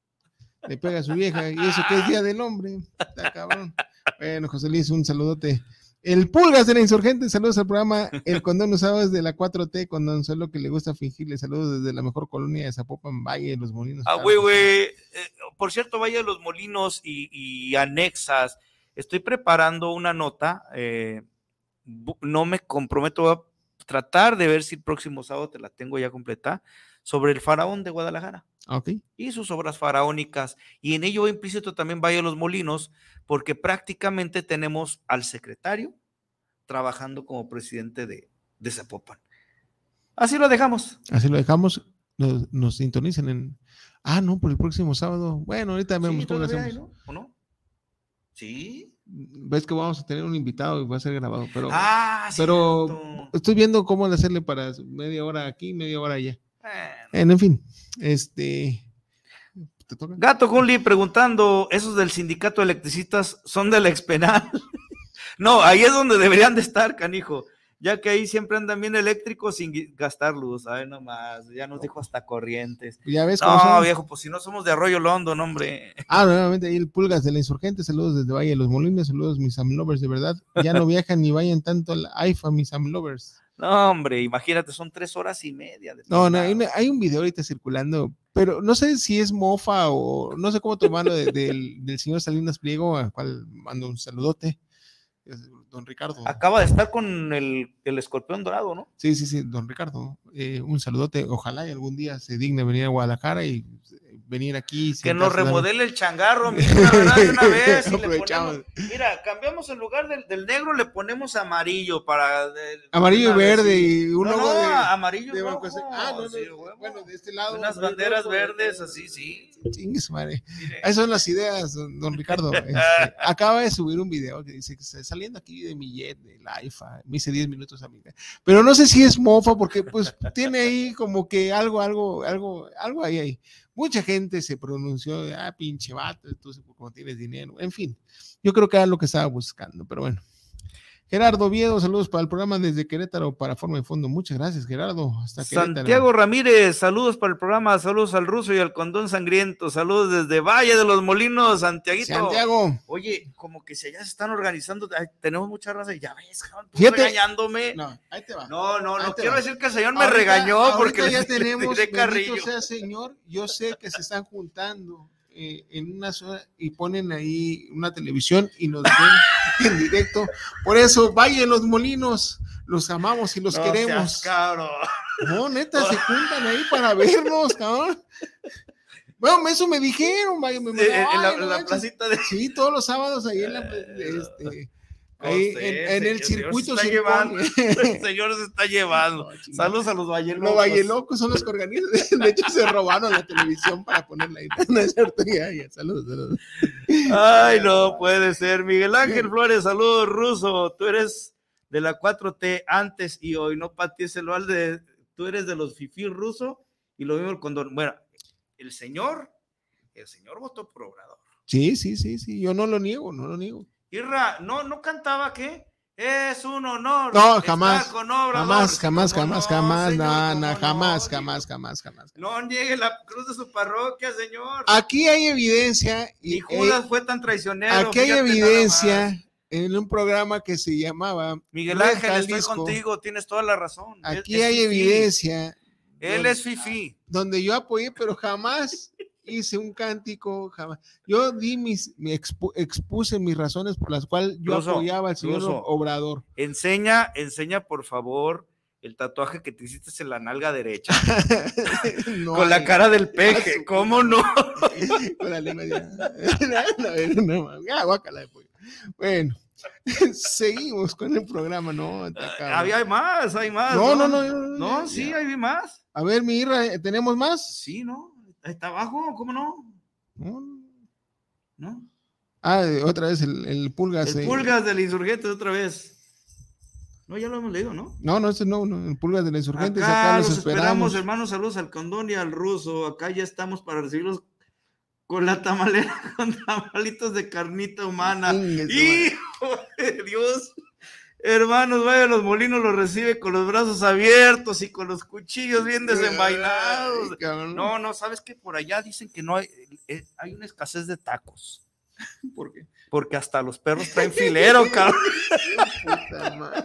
Le pega a su vieja, y eso que es Día del Hombre, está cabrón. Bueno, José Luis, un saludote. El Pulgas de la Insurgente, saludos al programa El Condón Usado es de la cuatro T, condón solo que le gusta fingirle, saludos desde la mejor colonia de Zapopan, Valle de los Molinos. Ah, güey, güey, eh, por cierto, Valle de los Molinos y, y anexas, estoy preparando una nota, eh, no me comprometo a tratar de ver si el próximo sábado te la tengo ya completa, sobre el faraón de Guadalajara. Okay. Y sus obras faraónicas, y en ello implícito también Valle de los Molinos, porque prácticamente tenemos al secretario trabajando como presidente de, de Zapopan. Así lo dejamos. Así lo dejamos, nos, nos sintonicen en... Ah, no, por el próximo sábado. Bueno, ahorita vemos sí, cómo lo hacemos. Hay, ¿no? ¿O no? Sí. Ves que vamos a tener un invitado y va a ser grabado, pero, ah, pero cierto. Estoy viendo cómo hacerle para media hora aquí, media hora allá. En, en fin, este... ¿te toca? Gato Kunli preguntando, ¿esos del sindicato de electricistas son del expenal? No, ahí es donde deberían de estar, canijo, ya que ahí siempre andan bien eléctricos sin gastar luz. Ay, nomás, ya nos dijo hasta corrientes. ¿Ya ves no, somos? Viejo, pues si no somos de Arroyo London, hombre. Ah, nuevamente ahí el Pulgas de la Insurgente, saludos desde Valle de los Molinos, saludos mis amlovers, de verdad, ya no viajan ni vayan tanto al A I F A, mis amlovers. No, hombre, imagínate, son tres horas y media. De no, no, hay, hay un video ahorita circulando, pero no sé si es mofa o no sé cómo tomarlo de, de, del, del señor Salinas Pliego, al cual mando un saludote, don Ricardo. Acaba de estar con el, el escorpión dorado, ¿no? Sí, sí, sí, don Ricardo, eh, un saludote, ojalá y algún día se digne venir a Guadalajara y venir aquí. Que nos remodele el changarro, mira, la verdad, de una vez. Y le ponemos, mira, cambiamos en lugar del, del negro, le ponemos amarillo para. De, amarillo y verde y uno. No, no, Ah, amarillo, de rojo. Banco Azteca. Ah, no, no, Sí, bueno, de este lado. Unas amarillo, banderas rojo, verdes, de- así, sí. Chingues, madre. Esas son las ideas, don, don Ricardo. Este, acaba de subir un video que dice que está saliendo aquí de mi jet, de la IFA. Me hice diez minutos, amiga. Pero no sé si es mofa, porque pues tiene ahí como que algo, algo, algo, algo ahí, ahí. Mucha gente se pronunció, de, ah, pinche vato, entonces como tienes dinero. En fin, yo creo que era lo que estaba buscando, pero bueno. Gerardo Viedo, saludos para el programa desde Querétaro para Forma de Fondo. Muchas gracias, Gerardo. Hasta Querétaro. Santiago Ramírez, saludos para el programa, saludos al Ruso y al Condón Sangriento, saludos desde Valle de los Molinos, Santiaguito. Santiago. Oye, como que si allá se están organizando, ay, tenemos mucha raza, y ya ves, cabrón, tú Fíjate. regañándome. No, ahí te va. No, no, Ahí no te quiero va. decir que el señor me Ahorita- regañó ahorita porque ya le tenemos, tiré carrillo. bendito sea Señor, yo sé que se están juntando eh, en una zona y ponen ahí una televisión y nos ven en directo. Por eso, Valle Los Molinos, los amamos y los No queremos. seas cabrón. No, neta, se juntan ahí para vernos, cabrón. Bueno, eso me dijeron, vaya, me Eh, en la, ay, no en la manches. placita de... Sí, todos los sábados ahí en la, este, ahí No sé, en, en el señor, circuito se está llevando. Circón. El señor se está llevando. Saludos a los Vallelocos. Los Vallelocos son los que organizan. De hecho, se robaron la televisión para ponerla ahí. No es cierto, ya, ya, saludos, saludos. Ay, no puede ser. Miguel Ángel Flores, saludos, Ruso. Tú eres de la cuatro T antes y hoy, no Pati Celvalde. Tú eres de los fifí ruso y lo mismo el Condón. Bueno, el señor, el señor votó por Obrador. Sí, sí, sí, sí, yo no lo niego, no lo niego. Irra, ¿no, no cantaba qué? Es un honor. No, estar jamás, con Obrador. jamás, jamás, ¿Cómo jamás, no, jamás, señor? no, ¿Cómo no, no? jamás, jamás, jamás, jamás. No niegue la cruz de su parroquia, señor. Aquí hay evidencia. Y Y Judas eh, fue tan traicionero. aquí hay fíjate nada evidencia más. en un programa que se llamaba Miguel Red Ángel, estoy Jalisco. contigo, tienes toda la razón. Aquí Es- es hay fifí. evidencia. Él donde- es fifí. Donde yo apoyé, pero jamás hice un cántico, jamás. Yo di mis, me expu- expuse mis razones por las cuales yo Ruso, apoyaba al señor Ruso. Obrador. Enseña, enseña por favor el tatuaje que te hiciste en la nalga derecha. No Con la hay- cara del peje, ¿cómo no? Con la lengua ya. No, no, no, ya, guácala de pollo. Bueno, seguimos con el programa, ¿no? Está cabrón. Había más, hay más. No, no, no, No, no, No, ya, sí, ya. hay más. A ver, mi Irra, ¿tenemos más? Sí, ¿no? Está abajo, ¿cómo no? No. ¿No? Ah, otra vez el, el Pulgas. El eh. Pulgas del Insurgente otra vez. No, ya lo hemos leído, ¿no? No, no, ese no, no, el Pulgas del Insurgente. Acá, Acá, los los esperamos, esperamos. hermanos. Saludos al Condón y al Ruso. Acá ya estamos para recibirlos con la tamalera, con tamalitos de carnita humana. Ingue su ¡Hijo de Dios! Hermanos, vaya, los Molinos los recibe con los brazos abiertos y con los cuchillos bien desenvainados. Ay, cabrón. No, no, ¿sabes qué? Por allá dicen que no hay, eh, hay una escasez de tacos. ¿Por qué? Porque hasta los perros traen filero, cabrón. Puta madre.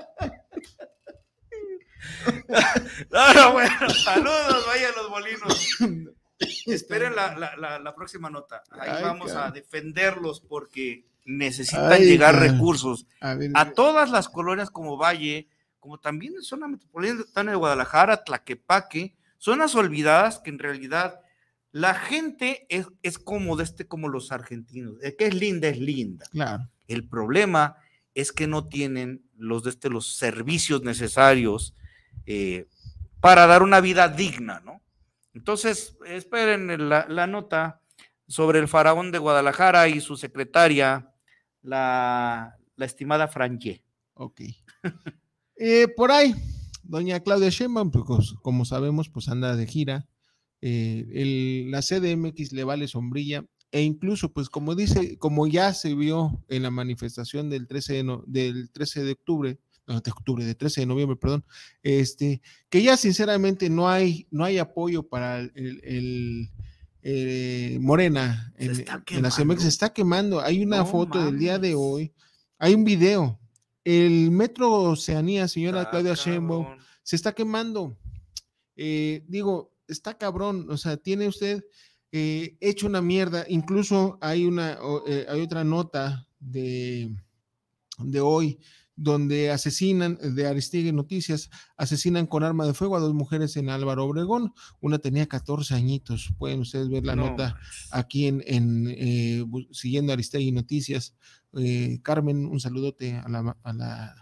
No, no, bueno, saludos, vaya los Molinos. Esperen la, la, la, la próxima nota. Ahí Ay, vamos cabrón. a defenderlos porque necesitan Ay, llegar cabrón. recursos A ver, a todas las colonias como Valle, como también en zona metropolitana de Guadalajara, Tlaquepaque, zonas olvidadas que en realidad la gente es, es como de este, como los argentinos. El que es linda es linda. claro. El problema es que no tienen los de este, los servicios necesarios eh, para dar una vida digna, ¿no? Entonces, esperen la, la nota sobre el faraón de Guadalajara y su secretaria, la, la estimada Franje. Ok. Eh, por ahí, doña Claudia Sheinbaum, pues, como sabemos, pues anda de gira. Eh, el, la C D M X le vale sombrilla e incluso, pues como dice, como ya se vio en la manifestación del trece de, no, del trece de octubre, no, de octubre, de trece de noviembre, perdón, este, que ya sinceramente no hay, no hay apoyo para el, el, el eh, Morena en, en la C M X, se está quemando. Hay una No foto del día de mames. hoy, hay un video. El Metro Oceanía, señora Ah, Claudia cabrón. Sheinbaum, se está quemando. Eh, digo, está cabrón, o sea, tiene usted eh, hecho una mierda. Incluso hay una, o, eh, hay otra nota de, de hoy donde asesinan, de Aristegui Noticias, asesinan con arma de fuego a dos mujeres en Álvaro Obregón. Una tenía catorce añitos. Pueden ustedes ver la No, nota manches. aquí en, en eh, bu- siguiendo Aristegui Noticias. Eh, Carmen, un saludote a la, a la,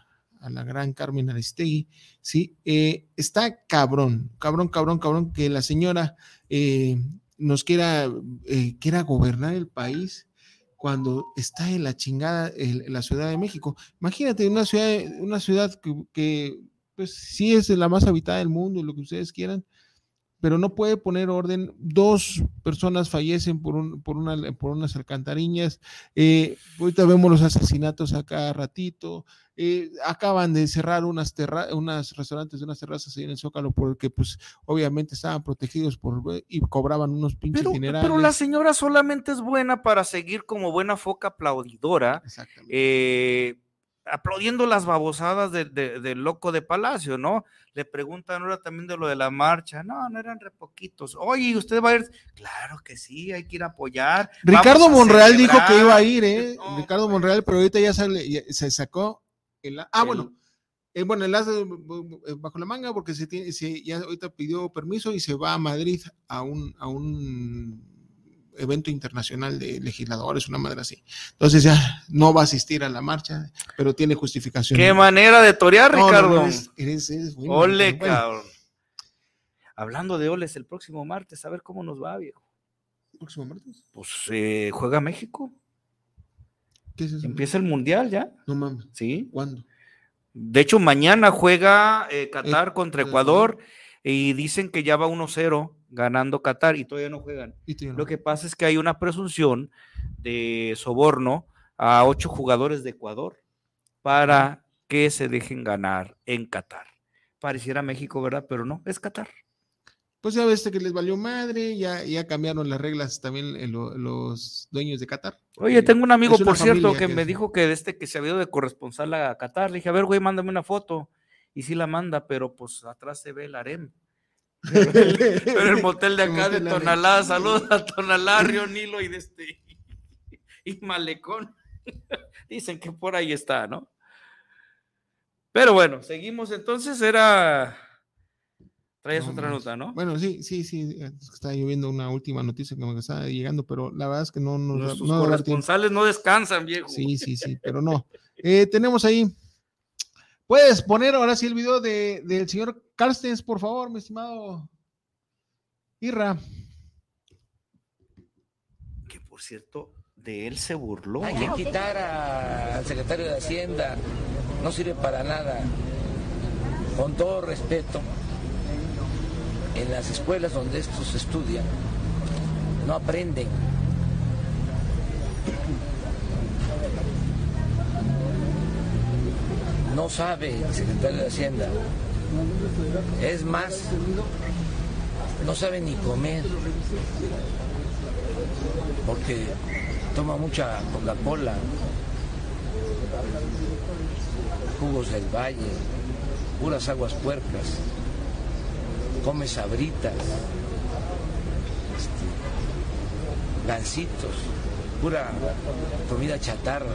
a la gran Carmen Aristegui, ¿sí? Eh, está cabrón, cabrón, cabrón, cabrón, que la señora eh, nos quiera, eh, quiera gobernar el país cuando está en la chingada en la Ciudad de México. Imagínate una ciudad, una ciudad que, que pues sí es la más habitada del mundo, lo que ustedes quieran, pero no puede poner orden. Dos personas fallecen por, un, por, una, por unas alcantariñas. Eh, ahorita vemos los asesinatos a cada ratito. Eh, acaban de cerrar unas, terra unas restaurantes de unas terrazas ahí en el Zócalo porque pues obviamente estaban protegidos por y cobraban unos pinches pero, dinerales. Pero la señora solamente es buena para seguir como buena foca aplaudidora. Exactamente. Eh, aplaudiendo las babosadas del de, de loco de Palacio, ¿no? Le preguntan ahora también de lo de la marcha. No, no eran re poquitos. Oye, ¿usted va a ir? Claro que sí, hay que ir a apoyar. Ricardo Monreal celebrar. Dijo que iba a ir, ¿eh? No, Ricardo pues. Monreal, pero ahorita ya, sale, ya se sacó el... Ah, el, bueno, eh, bueno, el as bajo la manga porque se tiene, se, ya ahorita pidió permiso y se va a Madrid a un... A un evento internacional de legisladores, una madre así. Entonces ya no va a asistir a la marcha, pero tiene justificación. Qué manera de torear, no, Ricardo. No, no, eres, eres, eres bueno, ole, bueno. cabrón. Hablando de oles, el próximo martes, a ver cómo nos va, viejo. ¿El próximo martes? Pues eh, juega México. ¿Qué es eso? Empieza el Mundial ya. No mames. ¿Sí? ¿Cuándo? De hecho, mañana juega eh, Qatar eh, contra Ecuador y dicen que ya va uno cero ganando Qatar y todavía no juegan. Todavía no. Lo que pasa es que hay una presunción de soborno a ocho jugadores de Ecuador para que se dejen ganar en Qatar. Pareciera México, ¿verdad? Pero no, es Qatar. Pues ya ves que les valió madre, ya, ya cambiaron las reglas también en lo, los dueños de Qatar. Oye, tengo un amigo, por cierto, que, que me es... dijo que desde que se había ido de corresponsal a Qatar, le dije, a ver, güey, mándame una foto. Y sí la manda, pero pues atrás se ve el harem. Pero el, pero el motel de acá de Tonalá, saludos a Tonalá, Río Nilo y de este y Malecón. Dicen que por ahí está, ¿no? Pero bueno, seguimos entonces, era traías no, otra nota, ¿no? Bueno, sí, sí, sí, está lloviendo una última noticia que me está llegando, pero la verdad es que no nos Nuestros no corresponsales no descansan, viejo. Sí, sí, sí, pero no. Eh, tenemos ahí. Puedes poner ahora sí el video de, del señor Carstens, por favor, mi estimado Irra. Que por cierto, de él se burló. Hay que quitar a, al secretario de Hacienda, no sirve para nada. Con todo respeto, en las escuelas donde estos estudian, no aprenden. No sabe el secretario de Hacienda. Es más, no sabe ni comer. Porque toma mucha Coca-Cola, jugos del Valle, puras aguas puercas, come sabritas, este, gancitos, pura comida chatarra.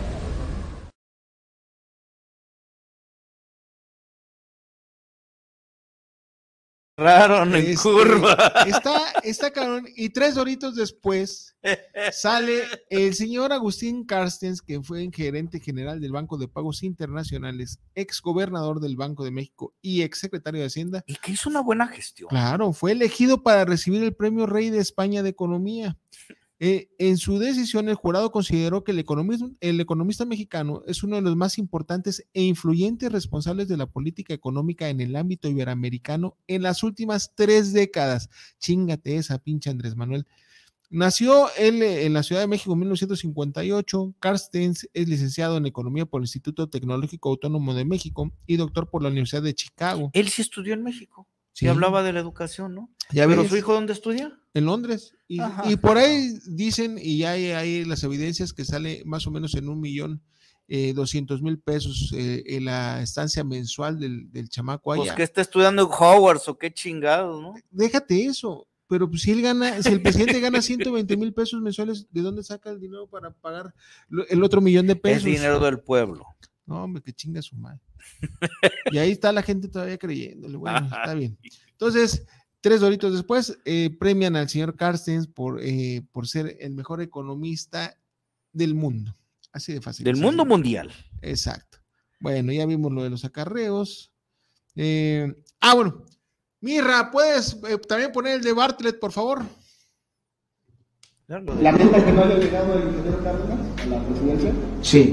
Raro en este, curva. Está, está cabrón. Y tres horitos después sale el señor Agustín Carstens, que fue gerente general del Banco de Pagos Internacionales, ex gobernador del Banco de México y ex secretario de Hacienda. Y que hizo una buena gestión. Claro, fue elegido para recibir el premio Rey de España de Economía. Eh, en su decisión, el jurado consideró que el economista, el economista mexicano es uno de los más importantes e influyentes responsables de la política económica en el ámbito iberoamericano en las últimas tres décadas. Chíngate esa, pinche Andrés Manuel. Nació él en la Ciudad de México en mil novecientos cincuenta y ocho. Carstens es licenciado en Economía por el Instituto Tecnológico Autónomo de México y doctor por la Universidad de Chicago. Él sí estudió en México. Sí, hablaba de la educación, ¿no? ¿Ya ¿Pero ves? su hijo dónde estudia? En Londres. Y, y por ahí dicen, y hay, hay las evidencias que sale más o menos en un millón eh, doscientos mil pesos eh, en la estancia mensual del, del chamaco allá. Pues que está estudiando en Hogwarts o qué chingados, ¿no? Déjate eso. Pero pues si él gana, si el presidente gana ciento veinte mil pesos mensuales, ¿de dónde saca el dinero para pagar el otro millón de pesos? Es dinero del pueblo. No, hombre, que chinga su madre. Y ahí está la gente todavía creyéndole. Bueno, está bien. Entonces, tres horitos después, eh, premian al señor Carstens por, eh, por ser el mejor economista del mundo. Así de fácil. Del mundo mundial. Exacto. Bueno, ya vimos lo de los acarreos. Eh, ah, bueno. Mirra, ¿puedes eh, también poner el de Bartlett, por favor? ¿Lamenta que no haya llegado el ingeniero Cárdenas a la presidencia? Sí.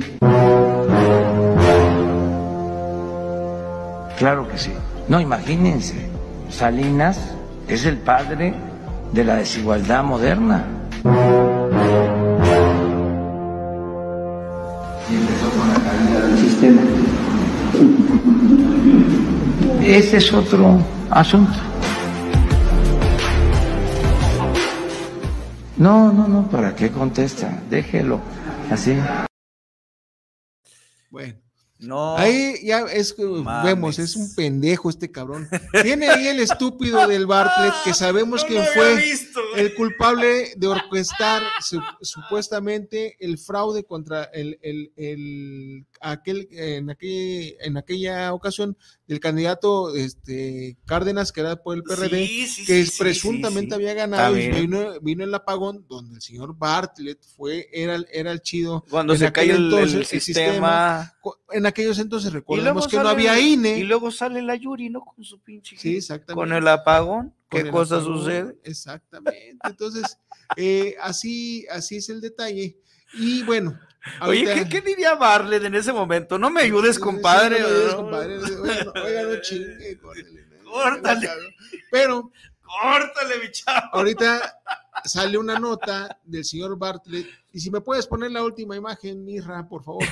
Claro que sí. No, imagínense, Salinas es el padre de la desigualdad moderna. Y empezó con la caída del sistema. Ese es otro asunto. No, no, no, ¿para qué contesta? Déjelo así. Bueno. No. Ahí ya es que vemos, es un pendejo este cabrón. Tiene ahí el estúpido del Bartlett, que sabemos no quién fue visto, el culpable de orquestar su, supuestamente el fraude contra el, el, el aquel en aquel, en aquella ocasión del candidato este Cárdenas, que era por el P R D, sí, sí, que sí, presuntamente sí, sí. había ganado, y vino, vino el apagón donde el señor Bartlett fue, era, era el chido. Cuando se cayó el, entonces, el, sistema. el sistema. En aquellos entonces recordemos que sale, no había I N E. Y luego sale la Yuri, ¿no? Con su pinche. Sí, exactamente. Con el apagón. ¿Qué el cosa apagón, sucede? Exactamente. Entonces, eh, así, así es el detalle. Y bueno. Ahorita... Oye, ¿qué, ¿qué diría Bartlett en ese momento? No me ayudes, compadre. Sí, no me ayudes, compadre. Oiga, no, oiga, no chingue. Córtale. Córtale. Pero. Córtale, mi chavo. Ahorita sale una nota del señor Bartlett. Y si me puedes poner la última imagen, Mirra, por favor.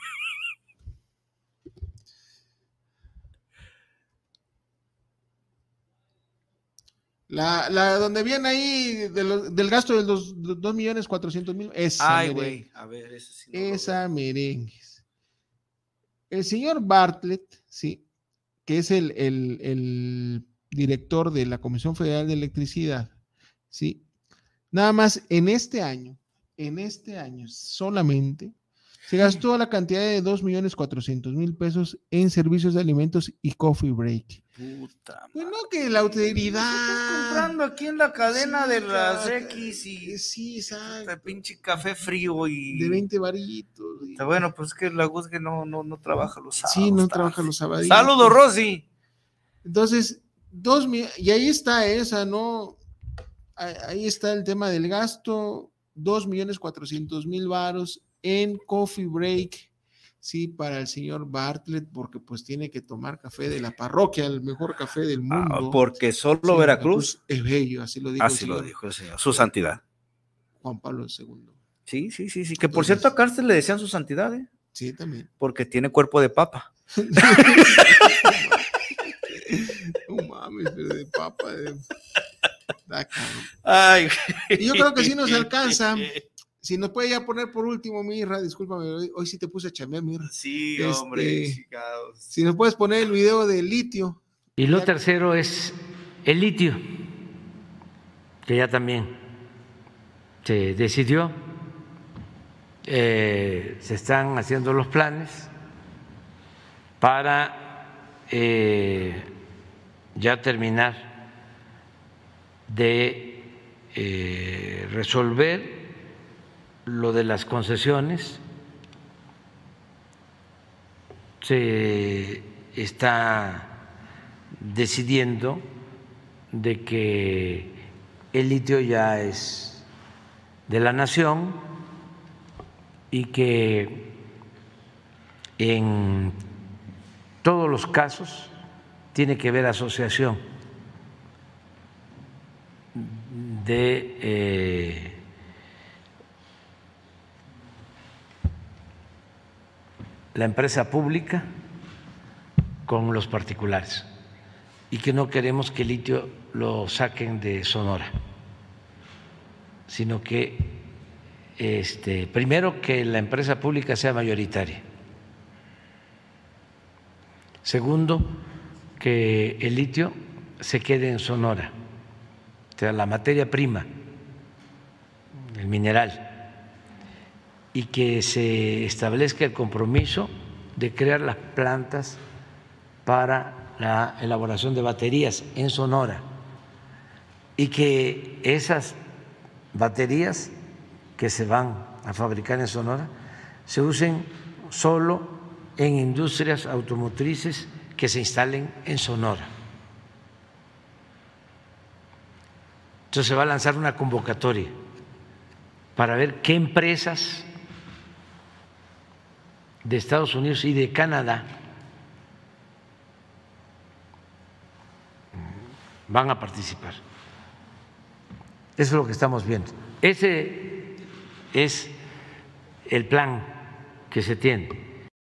La, la donde viene ahí de lo, del gasto de los dos millones cuatrocientos mil. Esa, Ay, güey, a ver, ese sí no esa merengues. El señor Bartlett, sí, que es el, el, el director de la Comisión Federal de Electricidad, sí, nada más en este año, en este año solamente, se gastó la cantidad de dos millones cuatrocientos mil pesos en servicios de alimentos y coffee break. Puta pues no, que la autoridad. Estás comprando aquí en la cadena sí, de las ca... X y. Sí, exacto. Este pinche café frío y. De veinte varitos. Y... Bueno, pues es que la Gus que no, no, no trabaja los sábados. Sí, no tarde. trabaja los sábados. Saludos, Rosy. Entonces, dos mil. Y ahí está esa, ¿no? Ahí está el tema del gasto. Dos millones cuatrocientos mil varos en coffee break, sí, para el señor Bartlett, porque pues tiene que tomar café de la parroquia, el mejor café del mundo. Ah, porque solo sí, Veracruz Veracruz es bello, así lo dijo. Así lo dijo el señor, su santidad. Juan Pablo segundo. Sí, sí, sí, sí, que por Entonces, cierto a Cárcel le decían su santidad, ¿eh? Sí, también. Porque tiene cuerpo de papa. No mames, pero de papa. De... Ay, y yo creo que sí nos alcanza. Si nos puede ya poner por último, Mirra, discúlpame, hoy, hoy sí te puse a chambear, Mirra. Sí, este, hombre, chicados. Si nos puedes poner el video del litio. Y lo ya... tercero es el litio, que ya también se decidió. Eh, se están haciendo los planes para eh, ya terminar de eh, resolver lo de las concesiones. Se está decidiendo de que el litio ya es de la nación y que en todos los casos tiene que haber asociación de eh, la empresa pública con los particulares y que no queremos que el litio lo saquen de Sonora, sino que este, primero que la empresa pública sea mayoritaria, segundo que el litio se quede en Sonora, o sea, la materia prima, el mineral, y que se establezca el compromiso de crear las plantas para la elaboración de baterías en Sonora y que esas baterías que se van a fabricar en Sonora se usen solo en industrias automotrices que se instalen en Sonora. Entonces se va a lanzar una convocatoria para ver qué empresas de Estados Unidos y de Canadá van a participar. Eso es lo que estamos viendo. Ese es el plan que se tiene.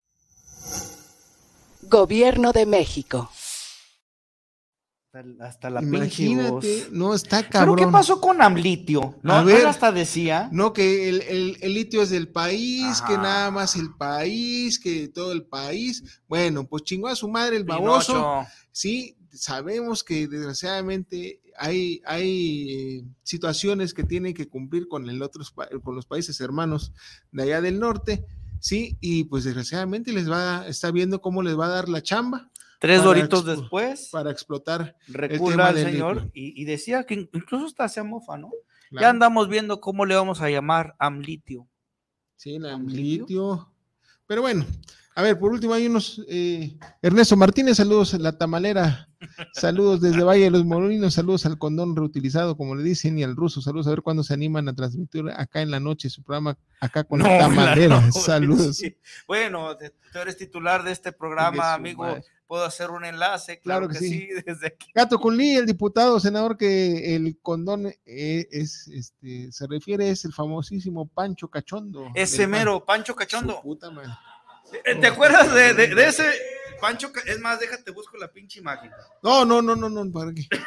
Gobierno de México. Hasta, hasta la Imagínate, pinche voz. No, está cabrón. ¿Pero qué pasó con Amlitio? ¿No, A ver, ¿no hasta decía? No, que el, el, el litio es del país, Ajá. que nada más el país, que todo el país. Bueno, pues chingó a su madre el baboso. Pinocho. Sí, sabemos que desgraciadamente hay, hay eh, situaciones que tienen que cumplir con, el otros, con los países hermanos de allá del norte, sí, y pues desgraciadamente les va, está viendo cómo les va a dar la chamba. Tres para doritos expo- después, para explotar recula el el tema del señor litio. y, y decía que incluso hasta se mofa, ¿no? Claro. Ya andamos viendo cómo le vamos a llamar Amlitio. Sí, el Amlitio. Pero bueno, a ver, por último hay unos, eh, Ernesto Martínez, saludos a la tamalera, saludos desde Valle de los Molinos, saludos al condón reutilizado, como le dicen, y al ruso, saludos a ver cuándo se animan a transmitir acá en la noche su programa, acá con No, la tamalera, no, saludos. sí. Bueno, te- tú eres titular de este programa, Su amigo, madre. puedo hacer un enlace, claro, Claro que que, sí. sí. desde aquí. Gato Kunli, el diputado, senador que el condón eh, es, este, se refiere, es el famosísimo Pancho Cachondo. Ese del mero, P A N. Pancho Cachondo. Su puta madre. Eh, ¿Te acuerdas de, de- de ese Pancho? Ca- Es más, déjate, busco la pinche imagen. No, no, no, no, no, ¿para qué?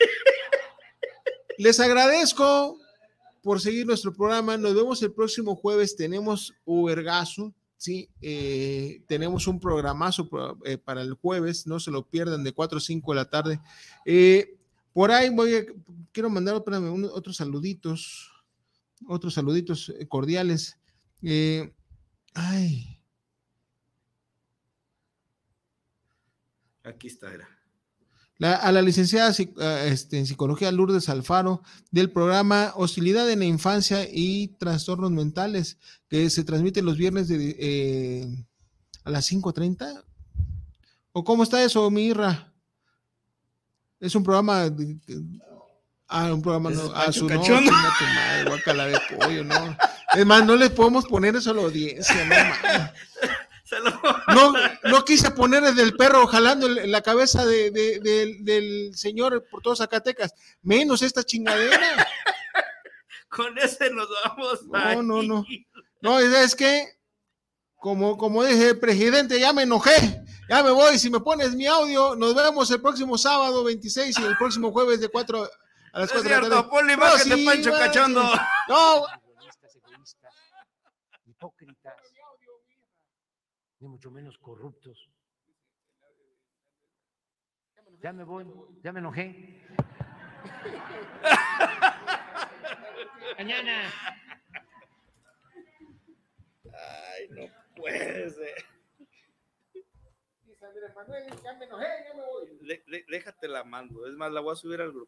Les agradezco por seguir nuestro programa. Nos vemos el próximo jueves. Tenemos Ubergazo, sí, eh, tenemos un programazo pro- eh, para el jueves. No se lo pierdan, de cuatro a cinco de la tarde. Eh, por ahí voy a, quiero mandar espérame, unos- otros saluditos, otros saluditos eh, cordiales. Eh, ay. Aquí está, era. La- a la licenciada psic- eh, este, en psicología Lourdes Alfaro del programa Hostilidad en la Infancia y Trastornos Mentales, que se transmite los viernes de, eh, a las cinco treinta. ¿O cómo está eso, mi Irra? Es un programa de- de- ah, un programa Es no, a Pancho su no, Cachondo. chinga tu madre, guácala de pollo, no. Es más, no les podemos poner eso a la audiencia, no mames. No, no quise poner el del perro jalando el- la cabeza de, de- del- del señor por todo Zacatecas, menos esta chingadera. Con ese nos vamos. No, no, no. No, es que, como, como dije el presidente, ya me enojé, ya me voy. Si me pones mi audio, nos vemos el próximo sábado veintiséis y el próximo jueves de cuatro a las Es cuatro de la cierto, tarde. ponle imagen de Pancho va, Cachondo. sí. No, Hipócritas, ni mucho menos corruptos. Ya me voy, ya me enojé. Mañana. Ay, no puede ser. ya me enojé, ya me voy. De- de- déjate la mando. Es más, la voy a subir al grupo.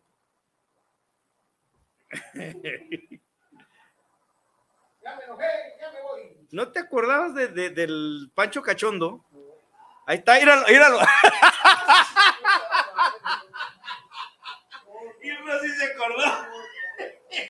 Ya me enojé, ya me voy. ¿No te acordabas de, de- del Pancho Cachondo? Ahí está, míralo, míralo.